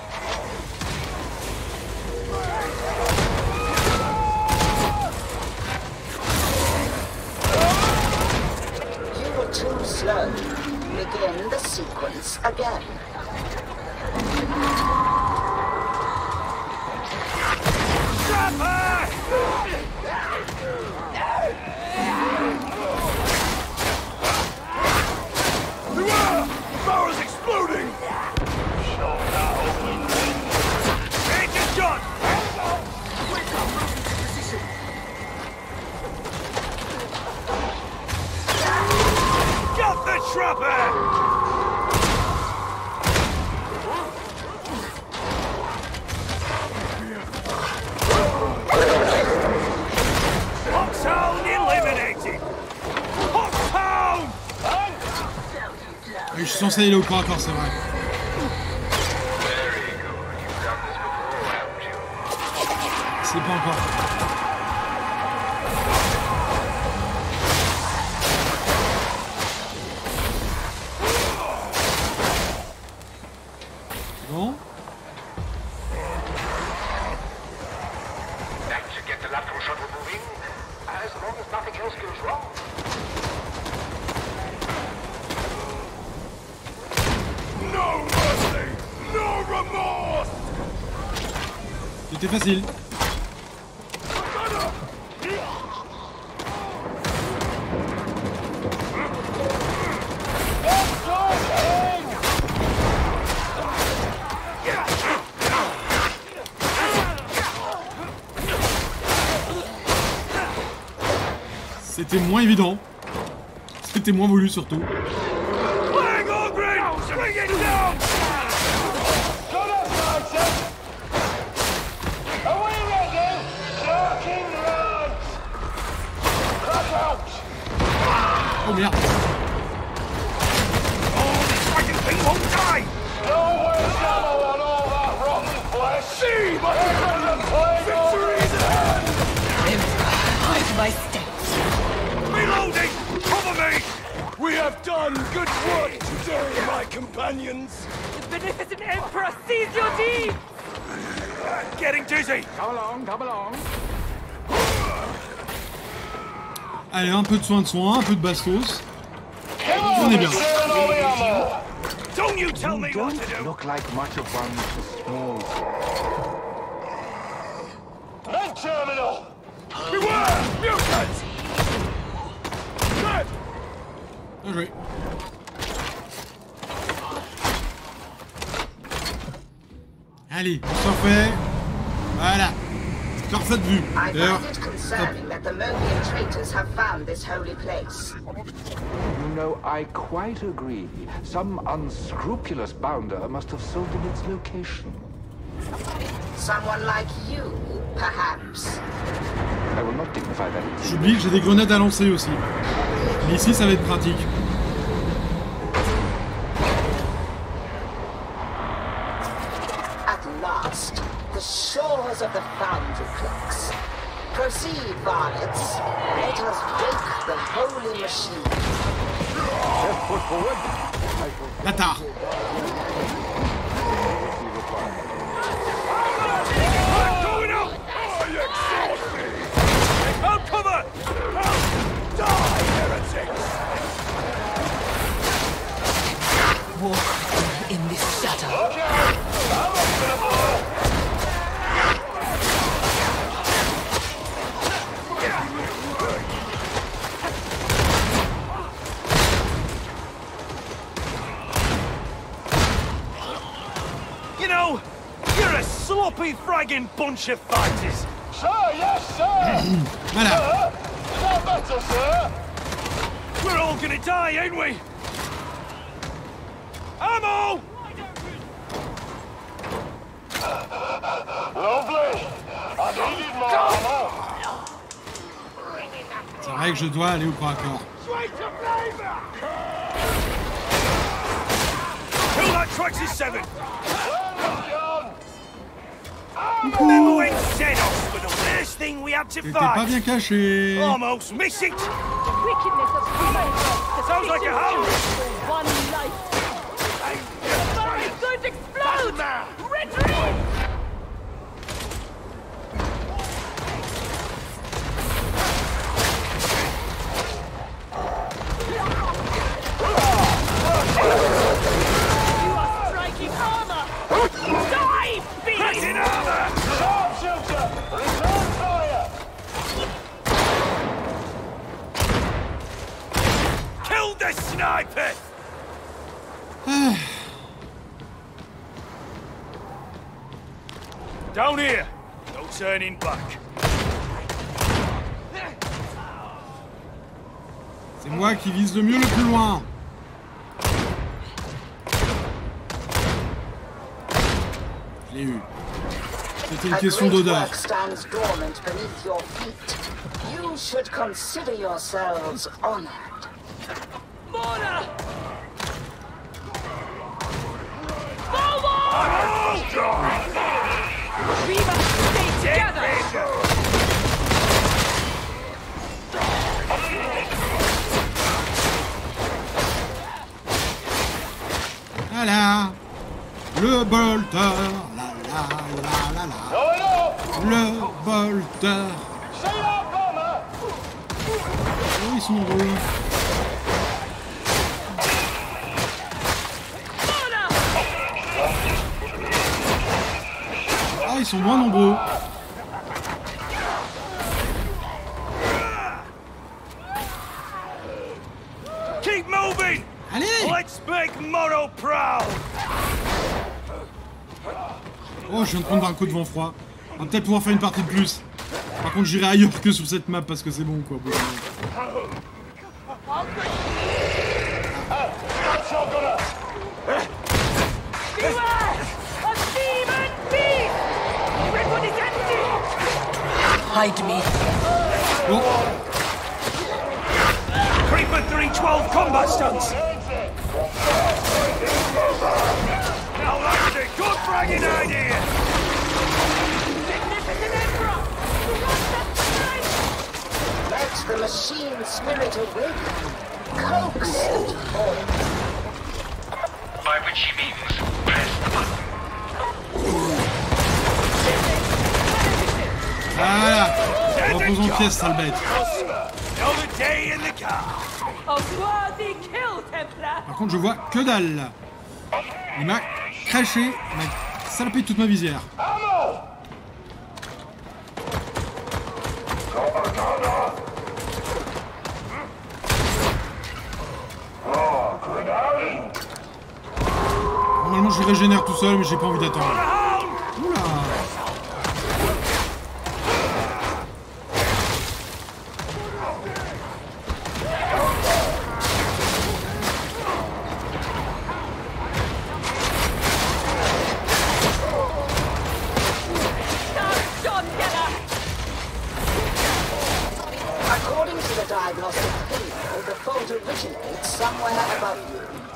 You were too slow. Begin the sequence again. Barrel's exploding! Show now! Rangers gun! Got the trapper! Foxhound eliminated! Je suis censé aller au corps à corps, c'est vrai. C'est pas encore. Bon. That should get the lateral shuttle moving, as long as nothing else goes wrong. No mercy! No remorse! C'était facile. C'était moins évident. C'était moins voulu surtout. Oh merde. My steps. Reloading! Cover me! We have done good work today, my companions. The beneficent Emperor sees your deeds! Getting dizzy! Come along, come along. Allez, un peu de soin de soin, un peu de bastos. On est bien. Don't you tell me what to Don't do! look like much of one to small. Men terminal! Beware! Mutants! Good! Bien joué. Allez, on s'en fait. Voilà. Parfaite vue. I D'ailleurs, find it concerning that the Mobian traitors have found this holy place. You know, I quite agree. Some unscrupulous bounder must have sold them its location. Someone like you, perhaps. I will not dignify that. j'oublie que j'ai des grenades à lancer aussi. Mais ici, ça va être pratique. At last, the shores of the Foundryplex. Proceed, varlets. Let us wake the holy machine. Foot forward. Bâtard. I'm going up! Oh, you exhaust me! Take cover! Oh, die, heretics! Walk in this shadow. Okay, I'm up to the ball! You know, you're a sloppy fragging bunch of fighters. Sir, yes, sir. Voilà. Sir, is that better, sir? We're all gonna die, ain't we? Ammo! Lovely. I needed more ammo. C'est vrai que je dois aller au corps à corps. Kill that Traxxas seven. Remember when Xenos were the worst thing we had to T'étais pas fight? bien caché. Almost miss it. The wickedness of human the Sounds like a hound. one life. The fire is going to explode! Retreat! You are striking armor! Die, beast! Pressing armor! Sharpshooter! Return fire! Kill the sniper! Down here! No turning back. C'est moi qui vise le mieux le plus loin. Je l'ai eu. C'était une A question great d'odeur. work stands dormant beneath your feet. You should consider yourselves honored. Mona! Voilà. Le bolter. La la la la la. Le bolter. Oh, ils sont nombreux. Ah, ils sont moins nombreux. Keep moving. Allez. Let's make Moro proud. Oh, je viens de prendre un coup de vent froid. On va peut-être pouvoir faire une partie de plus. Par contre, j'irai ailleurs que sur cette map parce que c'est bon, quoi. Bon. Hide me. Bon. Creeper three twelve combat stunts. Now that's a good bragging idea. Let the machine spirit awaken. Coax and hold. By which he means press the button. Voilà. Repose en pièces, sale bête. Another day in the car. A worthy kill, Templar. Par contre, je vois que dalle. Il m'a craché, il m'a salopé toute ma visière. Normalement, je régénère tout seul, mais j'ai pas envie d'attendre. Oula. According to the diagnostic panel, the fault originates somewhere above you.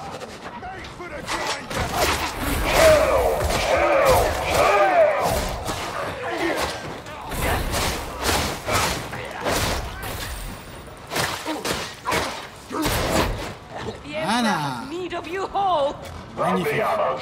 Voilà. Need of you whole. Magnifique.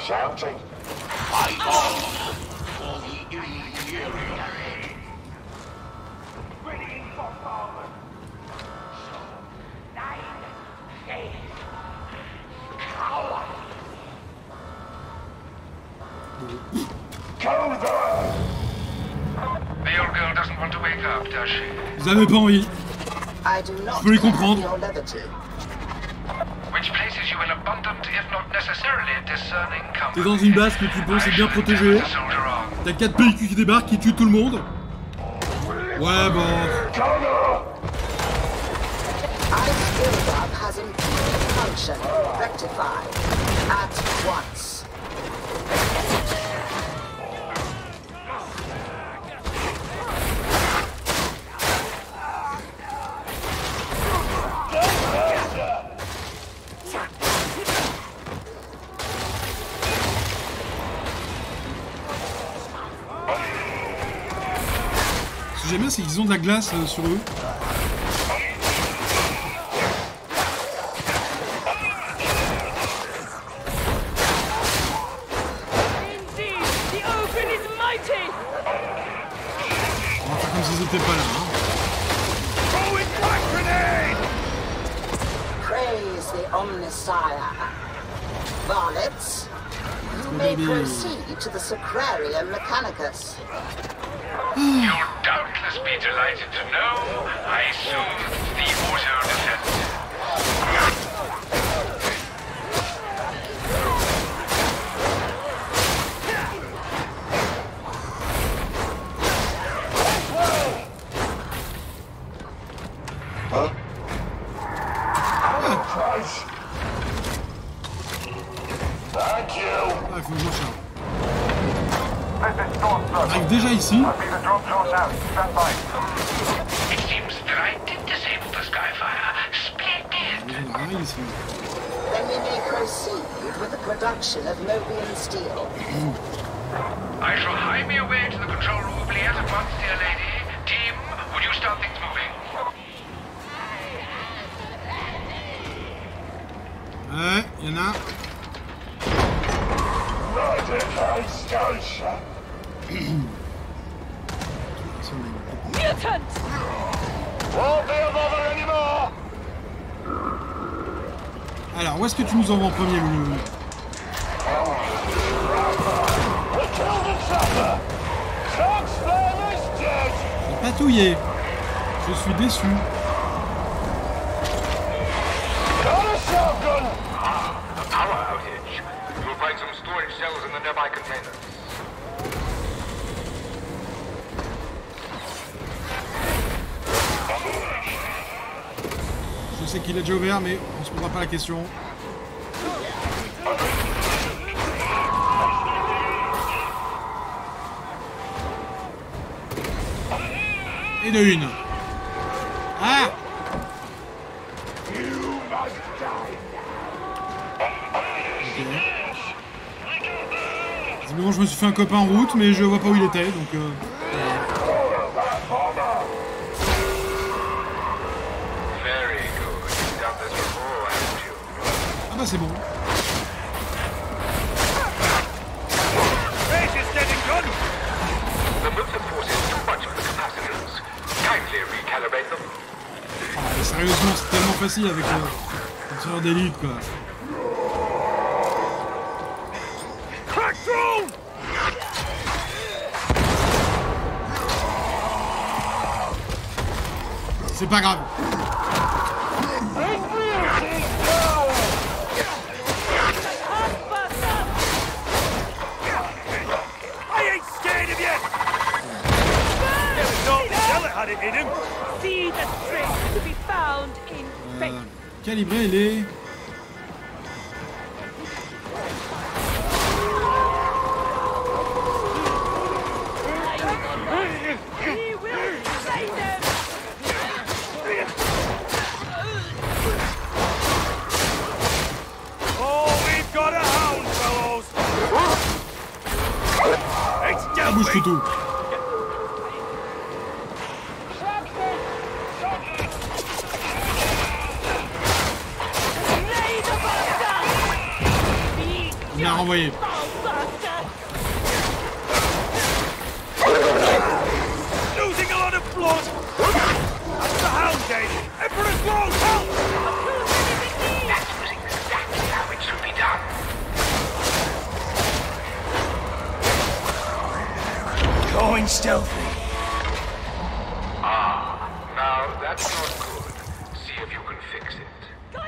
The old girl doesn't want to wake up, does she? Vous avez pas envie. I do not Je peux les comprendre. your levity. Which places you in abundant, if not necessarily discerning T'es company. dans une base que tu penses être bien protégée. T'as quatre P I Q qui débarquent, qui tuent tout le monde. Ouais, bon. Ice buildup has impeded function. Rectified. At once. Ce que j'aime bien, c'est qu'ils ont de la glace euh, sur eux. Indeed, the open is mighty. On va faire comme s'ils étaient pas là. Hein. Praise the Omnisire. Varlets, you may Baby. proceed to the Sacrarium Mechanicus. You'll doubtless be delighted to know I soothed the auto defense. Ah, il faut que je recharge. On arrive déjà ici. It seems that I did disable the Skyfire. Splendid. On arrive ici. Then we may proceed with the production of Mobian steel. I shall hie me away to the control room of Liet at once, dear lady. Team, would you start things moving? Ouais, il y en a. Mutant! Won't be a bother anymore! Alors, où est-ce que tu nous envoies en premier, Loulou? J'ai patouillé. Je suis déçu. Ah, a power outage. You'll find some storage cells in the nearby containers. Je sais qu'il est déjà ouvert, mais on se posera pas la question. Et de une. Ah! Ok. Visiblement, je me suis fait un copain en route, mais je vois pas où il était, donc... Euh... Ah bah c'est bon. Ah, sérieusement, c'est tellement facile avec le, le tireur d'élite, quoi. C'est pas grave. See the strength to be found in faith. Euh, calibrer les... He will slay them. Oh, we've got a hound, fellows. It's Ah, bouge toutou. Il m'a renvoyé. losing a lot of blood. That's the hound gate. Emperor's Road, help! That was exactly how it should be done. Going stealthy. Ah, now that's not good. See if you can fix it.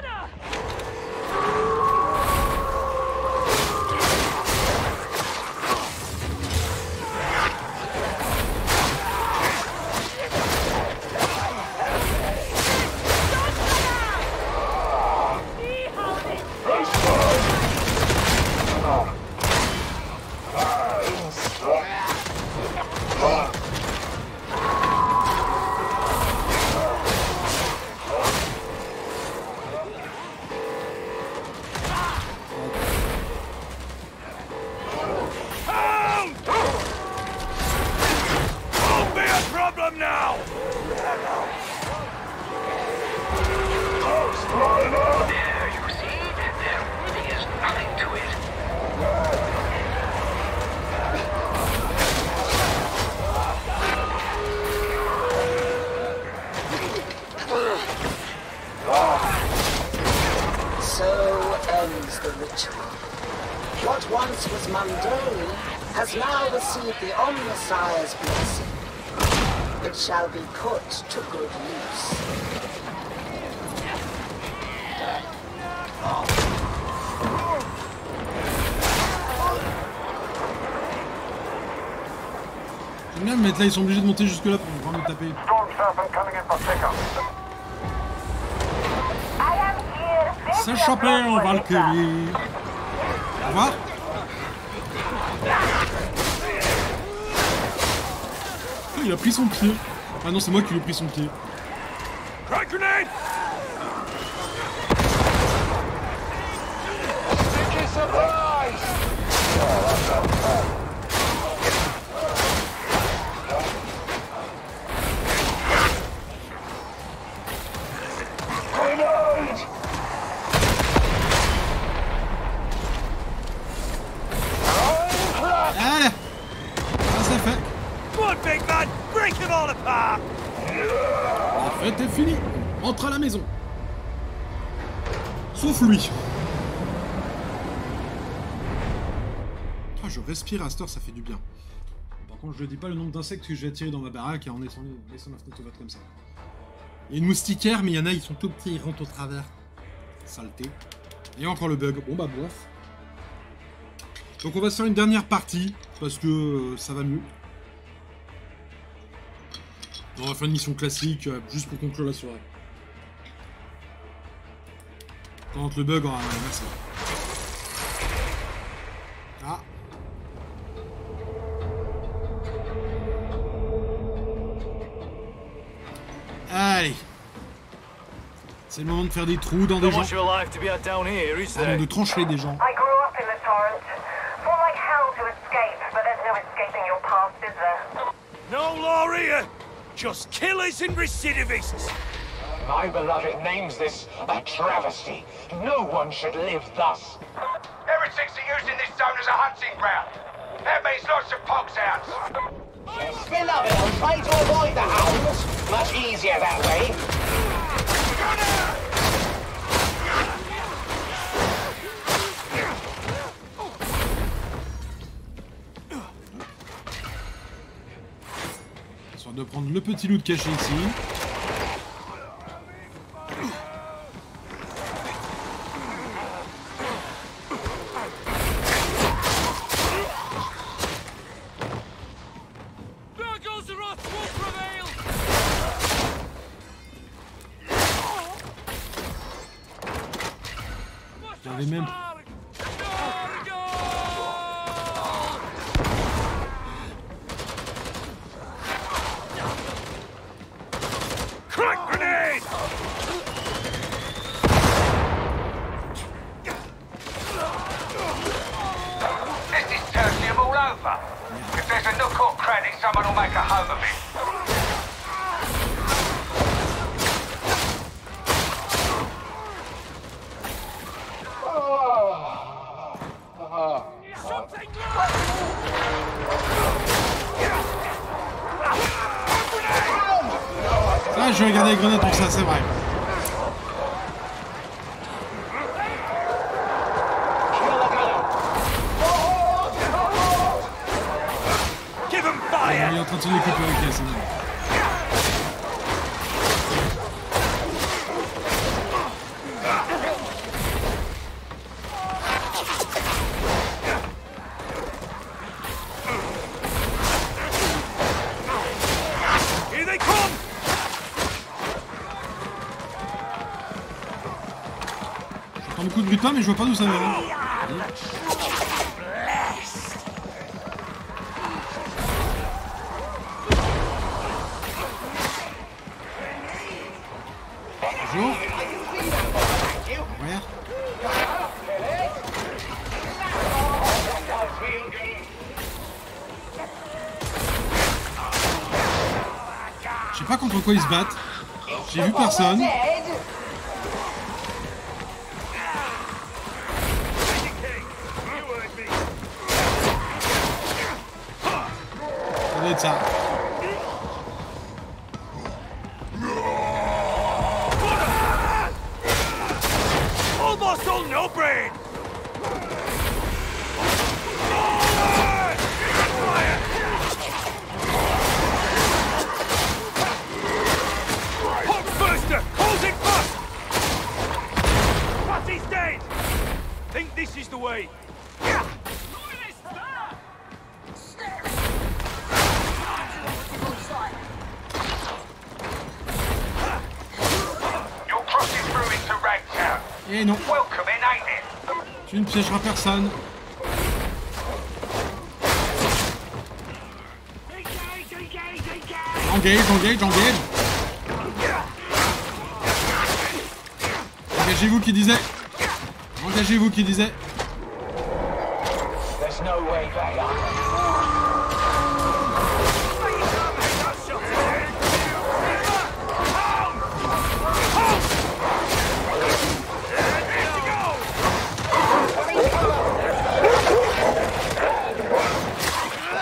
What once was mundane has now received the Omnissiah's blessing. It shall be put to good use. J'aime bien me mettre là, ils sont obligés de monter jusque là pour pouvoir me taper. C'est Chaplin en Valkyrie. Au revoir. Oh, il a pris son pied. Ah non, c'est moi qui lui ai pris son pied. Grenade! était fini. On rentre à la maison. Sauf lui. Ah, je respire à cette heure, ça fait du bien. Par contre, je ne dis pas le nombre d'insectes que je vais attirer dans ma baraque en laissant ma fenêtre ouverte comme ça. Il y a une moustiquaire, mais il y en a, ils sont tout petits, ils rentrent au travers. Saleté. Et encore le bug. Bon bah bof. Donc on va se faire une dernière partie, parce que euh, ça va mieux. On va faire une mission classique, euh, juste pour conclure la soirée. Quand le bug aura... Merci. Ah. Allez. C'est le moment de faire des trous dans des gens. Pardon, de trancher des gens. I grew up in the torrent. Fought like hell to escape, but there's no escaping your past, is there? No law here. Just killers and recidivists. My beloved names this a travesty. No one should live thus. Heretics are using this zone as a hunting ground. That means lots of poxhounds. Yes, beloved, I'll try to avoid the hounds. Much easier that way. Histoire de prendre le petit loot caché ici. J'avais même... Crack grenade! This is tertium all over. If there's a nook or cranny, someone will make a home of it. Ah, je vais regarder les grenades pour ça, c'est vrai. Ah, il est en train de se découper, ok, c'est bon. Beaucoup de butin, mais je vois pas d'où ça vient. Bonjour. Ouais. Je sais pas contre quoi ils se battent. J'ai vu personne. Ça doit être ça. Almost all no brain. Burster, hold it fast. What is dead? Think this is the way. Eh non. Tu ne piégeras personne. Engage, engage, engage. Engagez-vous qui disait. Engagez-vous qui disait.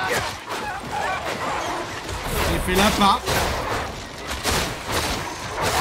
J'ai fait l'appât.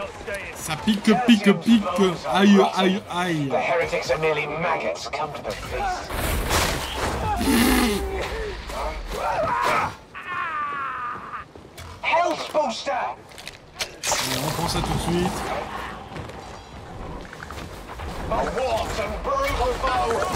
Ça pique, pique, pique. Aïe, aïe, aïe. The heretics are merely maggots come to the feast. Health booster! Allez, on reprend ça tout de suite. A what and brutal foe!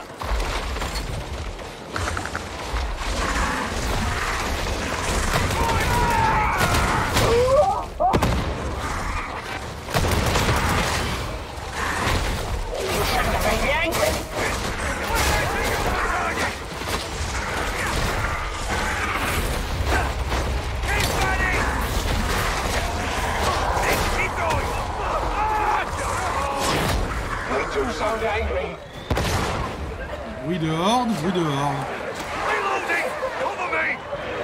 Bruit de horde, bruit de horde. Reloading! Cover me!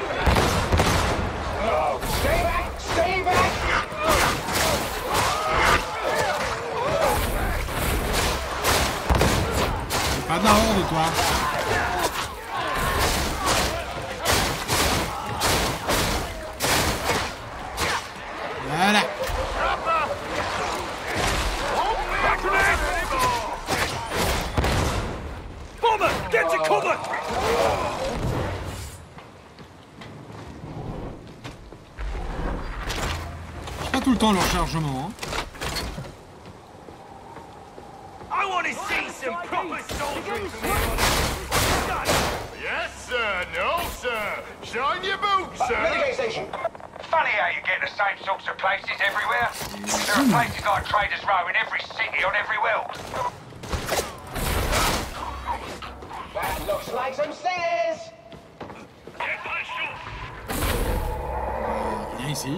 Oh, stay back! Stay back! C'est pas de la horde, toi. Voilà. Bomber, get to cover! Pas tout le temps leur chargement. Hein. I want to see some proper soldiering from here on. Yes, sir. No, sir. Shine your boots, sir. Medicaid station. Funny how you get the same sorts of places everywhere. There are places like Traders Row in every city on every world. That looks like some stairs! Viens ici.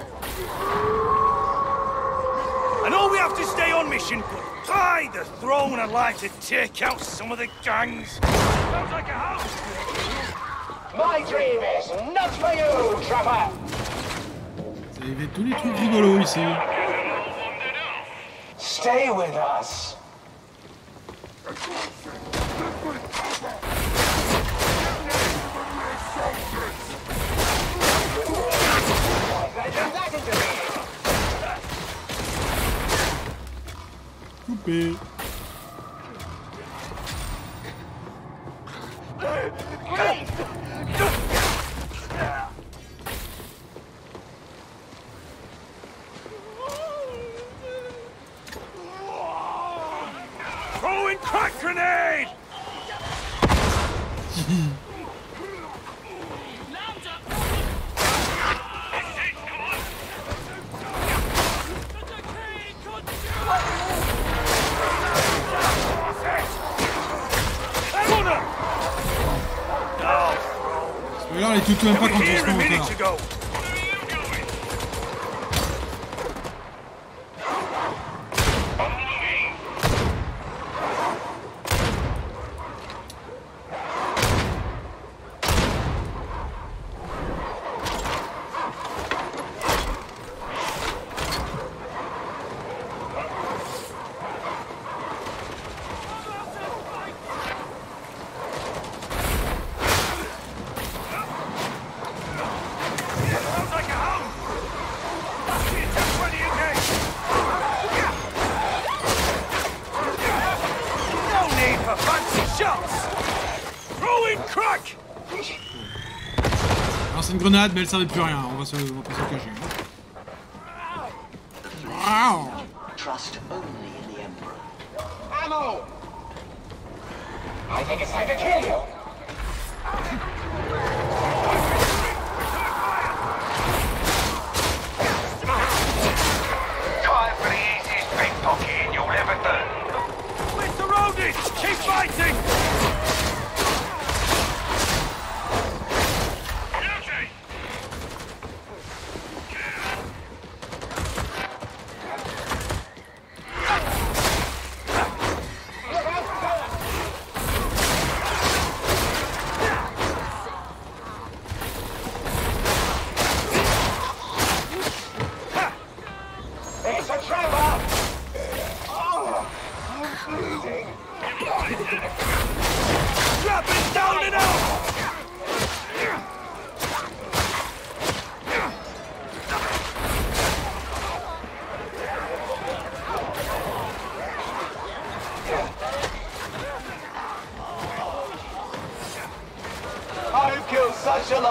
I know we have to stay on mission, but by the throne, I'd like to take out some of the gangs. Sounds like a house. My dream is not for you, Trapper! Ça y avait tous les trucs rigolos ici. Stay with us. Coupé. Throwing crack grenade! Là, les tutos même pas quand on se met encore. Alors c'est une grenade, mais elle servait plus à rien. On va se, on va pas se cacher. Wow. Trust only in the Emperor. Ammo! I think it's time to kill you. Time for the easiest pickpocketing you'll ever do. We're surrounded! Keep fighting!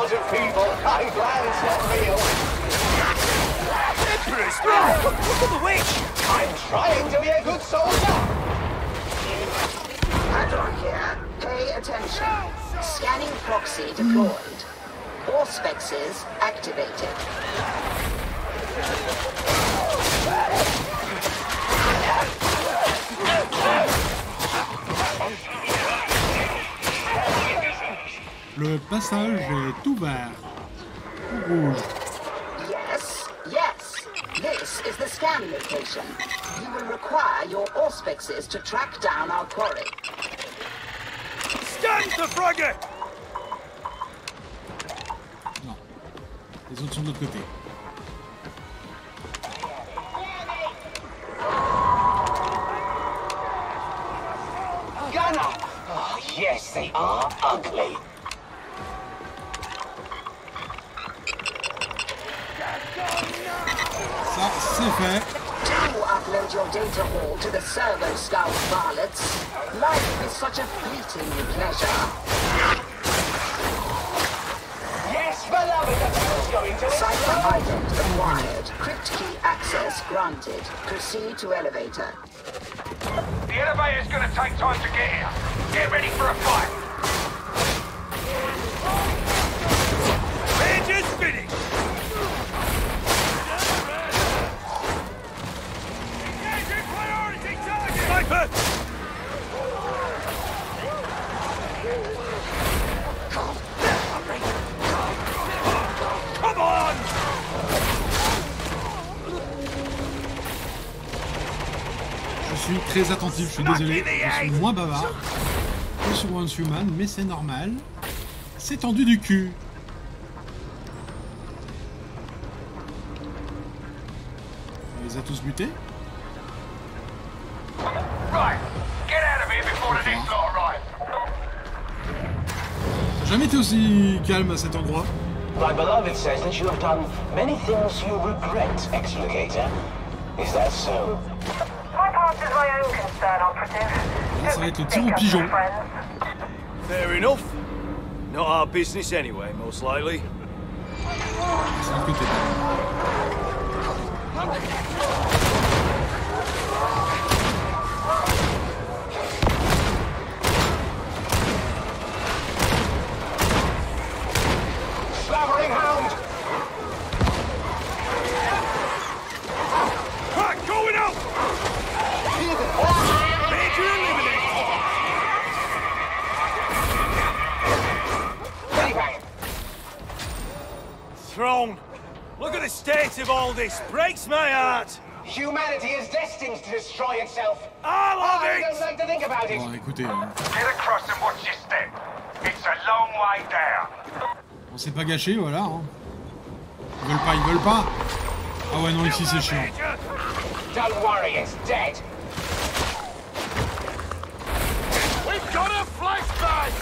crowds of people. I'm glad it's not real. Empress! Look at the witch! I'm trying to be a good soldier. Hadron here. Pay attention. Scanning proxy deployed. Auspexes activated. Le passage est ouvert. Rouge. Yes, yes. This is the scan location. You will require your auspexes to track down our quarry. Scan the fragment! Non. Les autres sont de l'autre côté. Gunner! Oh, yes, they are ugly. Ça, c'est fait. Do upload your data all to the servo scout varlets. Life is such a fleeting pleasure. Yes, beloved, that's what's going to Cipher ident acquired. Crypt key access granted. Proceed to elevator. The elevator's gonna take time to get here. Get ready for a fight. We're just finished! Engaging priority target! Sniper! Come on! Je suis très attentif, je suis désolé. Je suis moins bavard que sur Once Human, mais c'est normal. C'est tendu du cul. On les a tous butés. Right, get out of here before the next lot arrive. J'ai jamais été aussi calme à cet endroit. My beloved says that you have done many things you regret, Explicator. Is that so? My past is my own concern, operative. Là, ça va être le tir au pigeon. Fair enough. Not our business anyway, most likely. C'est un côté. Slavering hound! Right, going out! Major eliminated! Throne! Look at the state of all this. Breaks my heart. Humanity is destined to destroy itself. All of I it! don't like to think about it. Bon, écoutez, hein. Get across and watch your step. It's a long way down. On s'est pas gâché, voilà. Hein. Ils veulent pas, ils veulent pas. Ah ouais, non, ici c'est chiant. Don't worry, it's dead. We've got a flashback!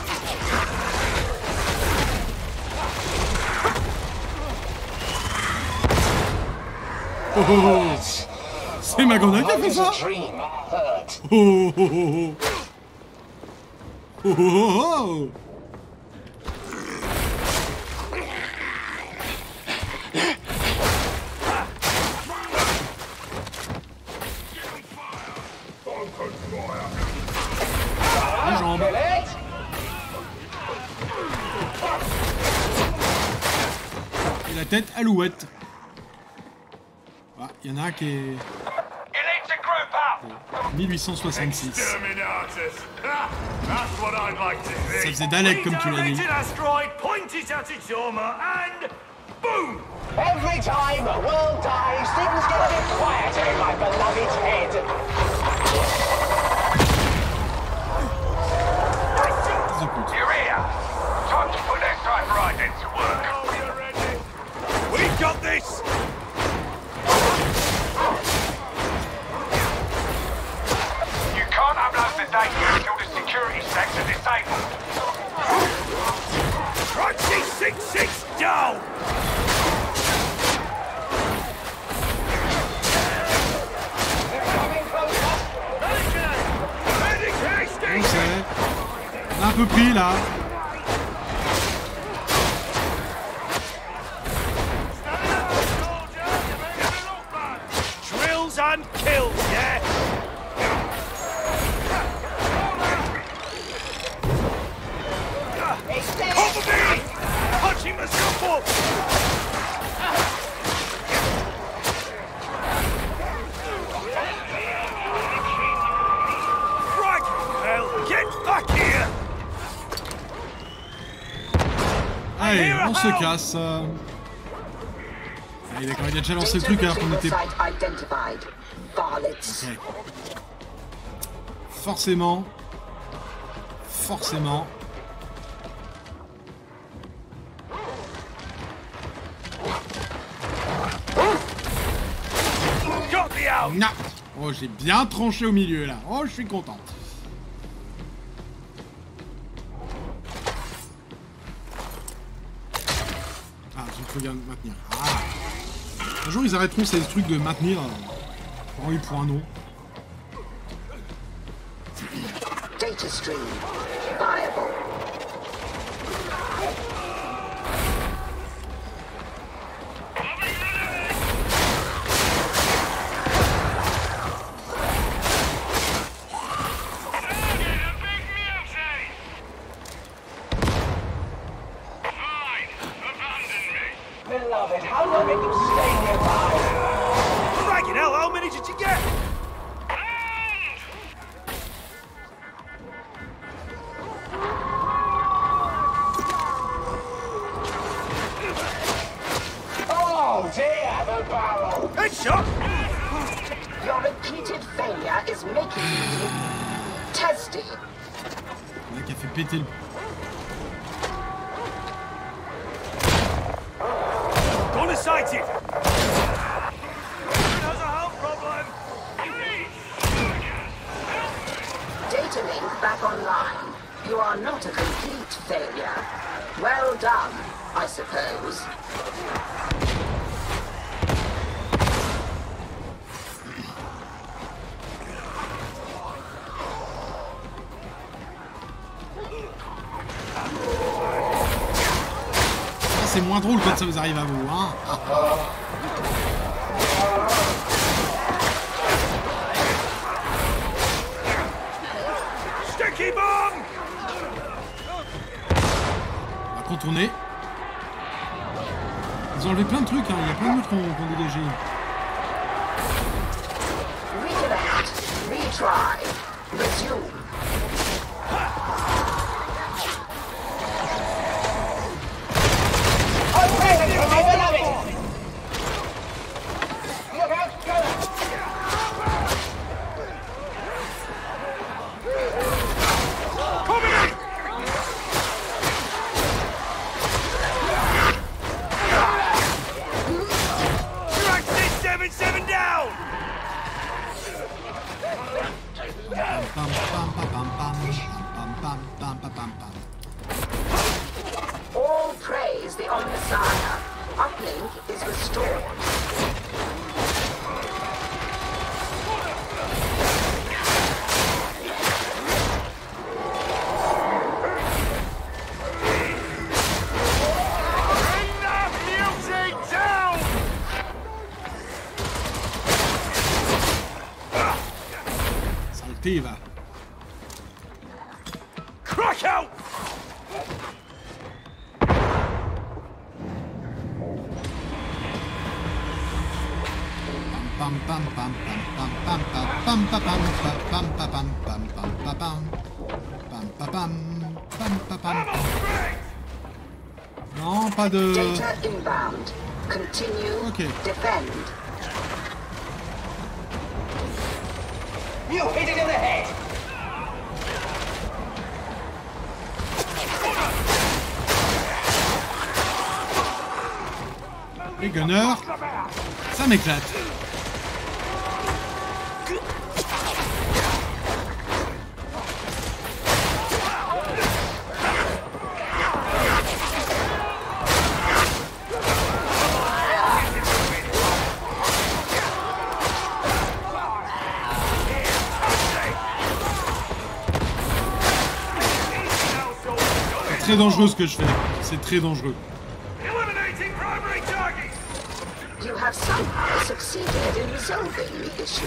Oh, oh, oh. C'est Magona qui a fait ça. Dream hurt. Oh, oh, oh, oh. Oh, oh, oh. Les jambes. Et la tête alouette. Ah, il y en a un qui est mille huit cent soixante-six. Ça faisait Dalek comme tu l'as dit. Every time a world dies, things get a bit quieter in my beloved head. You're here. Time to put that cipher ident to work. We've got this! You can't upload the data until the security stacks are disabled. Crunchy six six down! On sait. On a un peu pris là. se casse. Ah, d'accord, il a déjà lancé le truc alors qu'on était... Okay. Forcément. Forcément. Non. Oh, j'ai bien tranché au milieu là. Oh, je suis content. Ah, j'ai faut bien maintenir. Ah. Un jour, ils arrêteront ces trucs de maintenir. Oh, oui, pour un nom. Data stream viable. Beloved, how long have you stayed nearby? Fragging hell, how many did you get? Oh dear, the barrel! Headshot! Your repeated failure is making me testy. Le mec a fait péter le... Gunner sighted! Has a health problem! Data link back online. You are not a complete failure. Well done, I suppose. C'est moins drôle quand ça vous arrive à vous, hein. Sticky bomb! On va contourner. Ils ont enlevé plein de trucs, hein. Il y a plein de trucs qu'on qu'on dégagé. Reconnect. Retry. Resume. All praise the Omnissiah. Uplink is restored. Saleté, va. Crack out! Pam pam pam pam pam pam pam pam pam pam pam pam pam pam pam pam pam pam pam pam. Non, pas de. Data inbound. Continue. Okay. Defend. You hit it in the head! Les gunners, ça m'éclate. C'est très dangereux ce que je fais. C'est très dangereux. You have somehow succeeded in resolving the issue.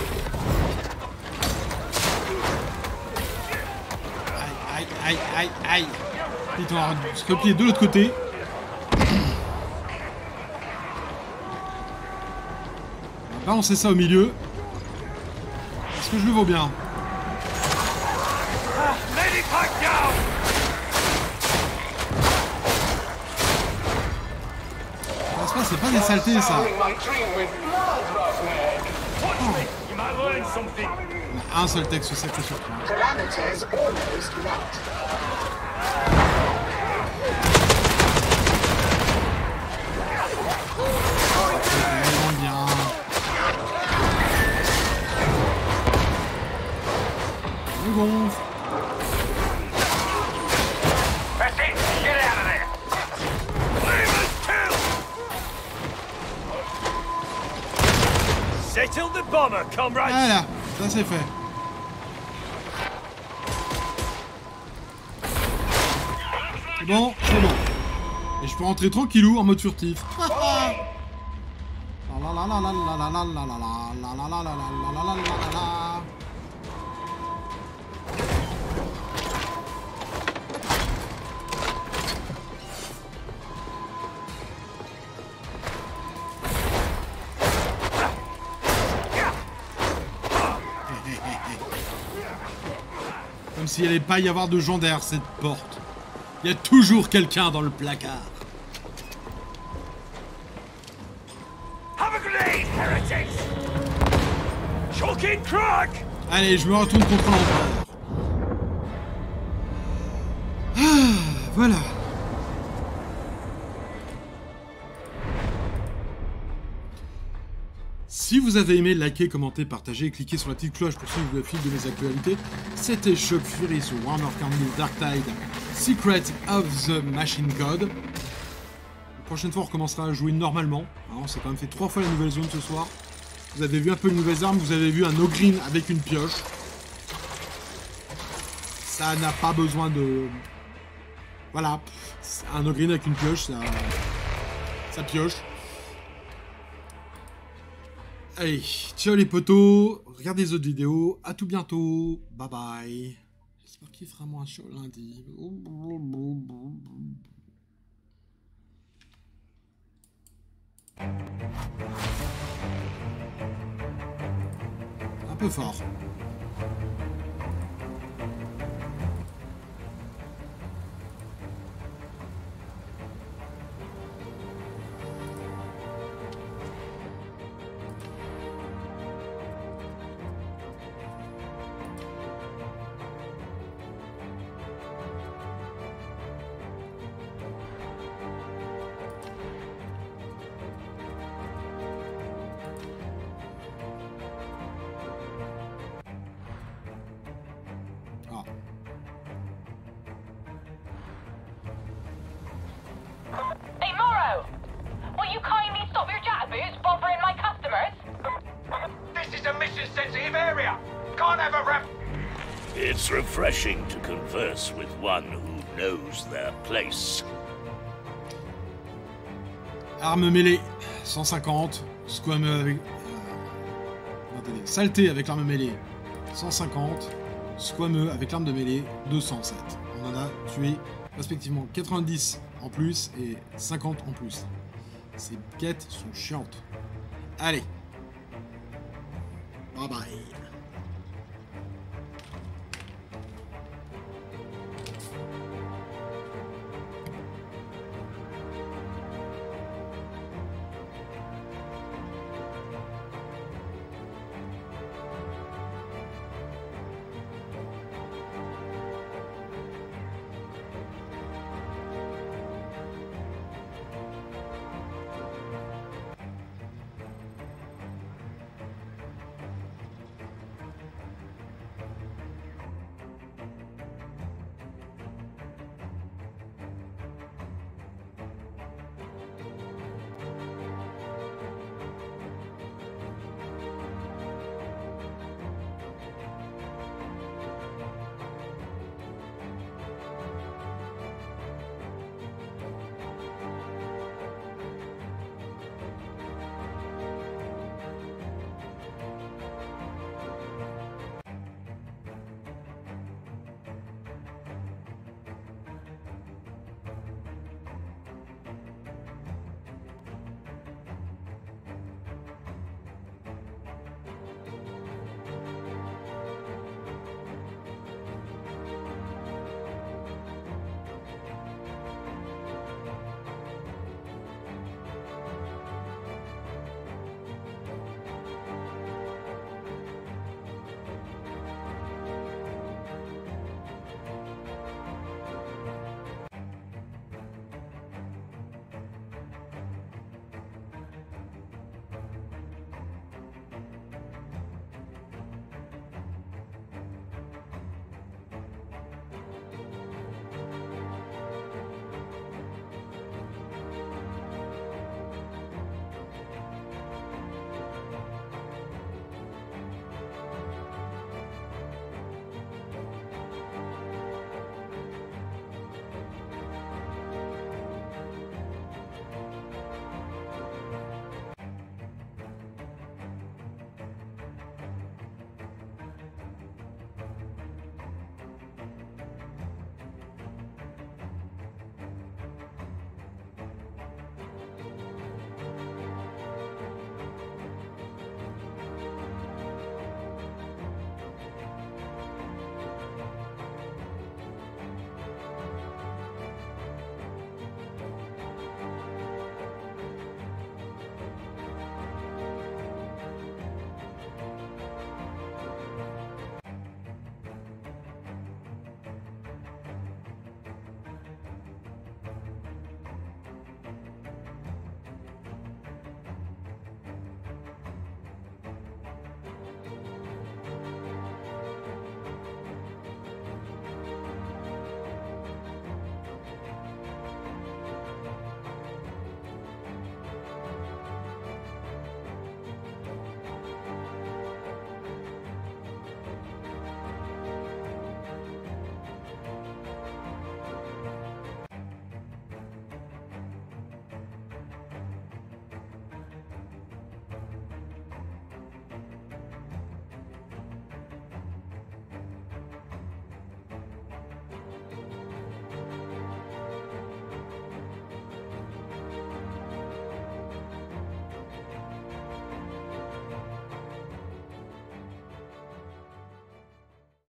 Aïe, aïe, aïe, aïe. Putain, on va se replier de l'autre côté. On va balancer ça au milieu. Est-ce que je le vaux bien? pas des saletés, ça. Un seul texte sacré sur toi. Tellement bien. Je gonfle. Settle the bomber, comrades. Voilà, ça c'est fait. C'est bon, c'est bon. Et je peux rentrer tranquillou en mode furtif. Comme s'il n'allait pas y avoir de gens derrière cette porte. Il y a toujours quelqu'un dans le placard. Have a grenade, heretics! Shocking crack! Allez, je me retourne contre l'empereur. Ah, voilà. Si vous avez aimé, likez, commentez, partagez et cliquez sur la petite cloche pour suivre le fil de mes actualités. C'était Shock Fury sur Warhammer quarante mille Dark Tide, Secret of the Machine God. La prochaine fois, on recommencera à jouer normalement. Alors, on s'est quand même fait trois fois la nouvelle zone ce soir. Vous avez vu un peu les nouvelles armes, vous avez vu un Ogryn avec une pioche. Ça n'a pas besoin de... Voilà, un Ogryn avec une pioche, ça... ça pioche. Allez, ciao les potos, regardez les autres vidéos, à tout bientôt, bye bye. J'espère qu'il fera moins chaud lundi. Un peu fort. Hey, Morrow! Will you kindly stop your jabberboos bothering my customers? This is a mission-sensitive area. Can't have a rep. It's refreshing to converse with one who knows their place. Arme mêlée, cent cinquante. Squameux avec... Euh... Attendez, saleté avec l'arme mêlée, cent cinquante. Squameux avec l'arme de mêlée, deux cent sept. On en a tué respectivement quatre-vingt-dix en plus et cinquante en plus. Ces quêtes sont chiantes. Allez. Bye bye.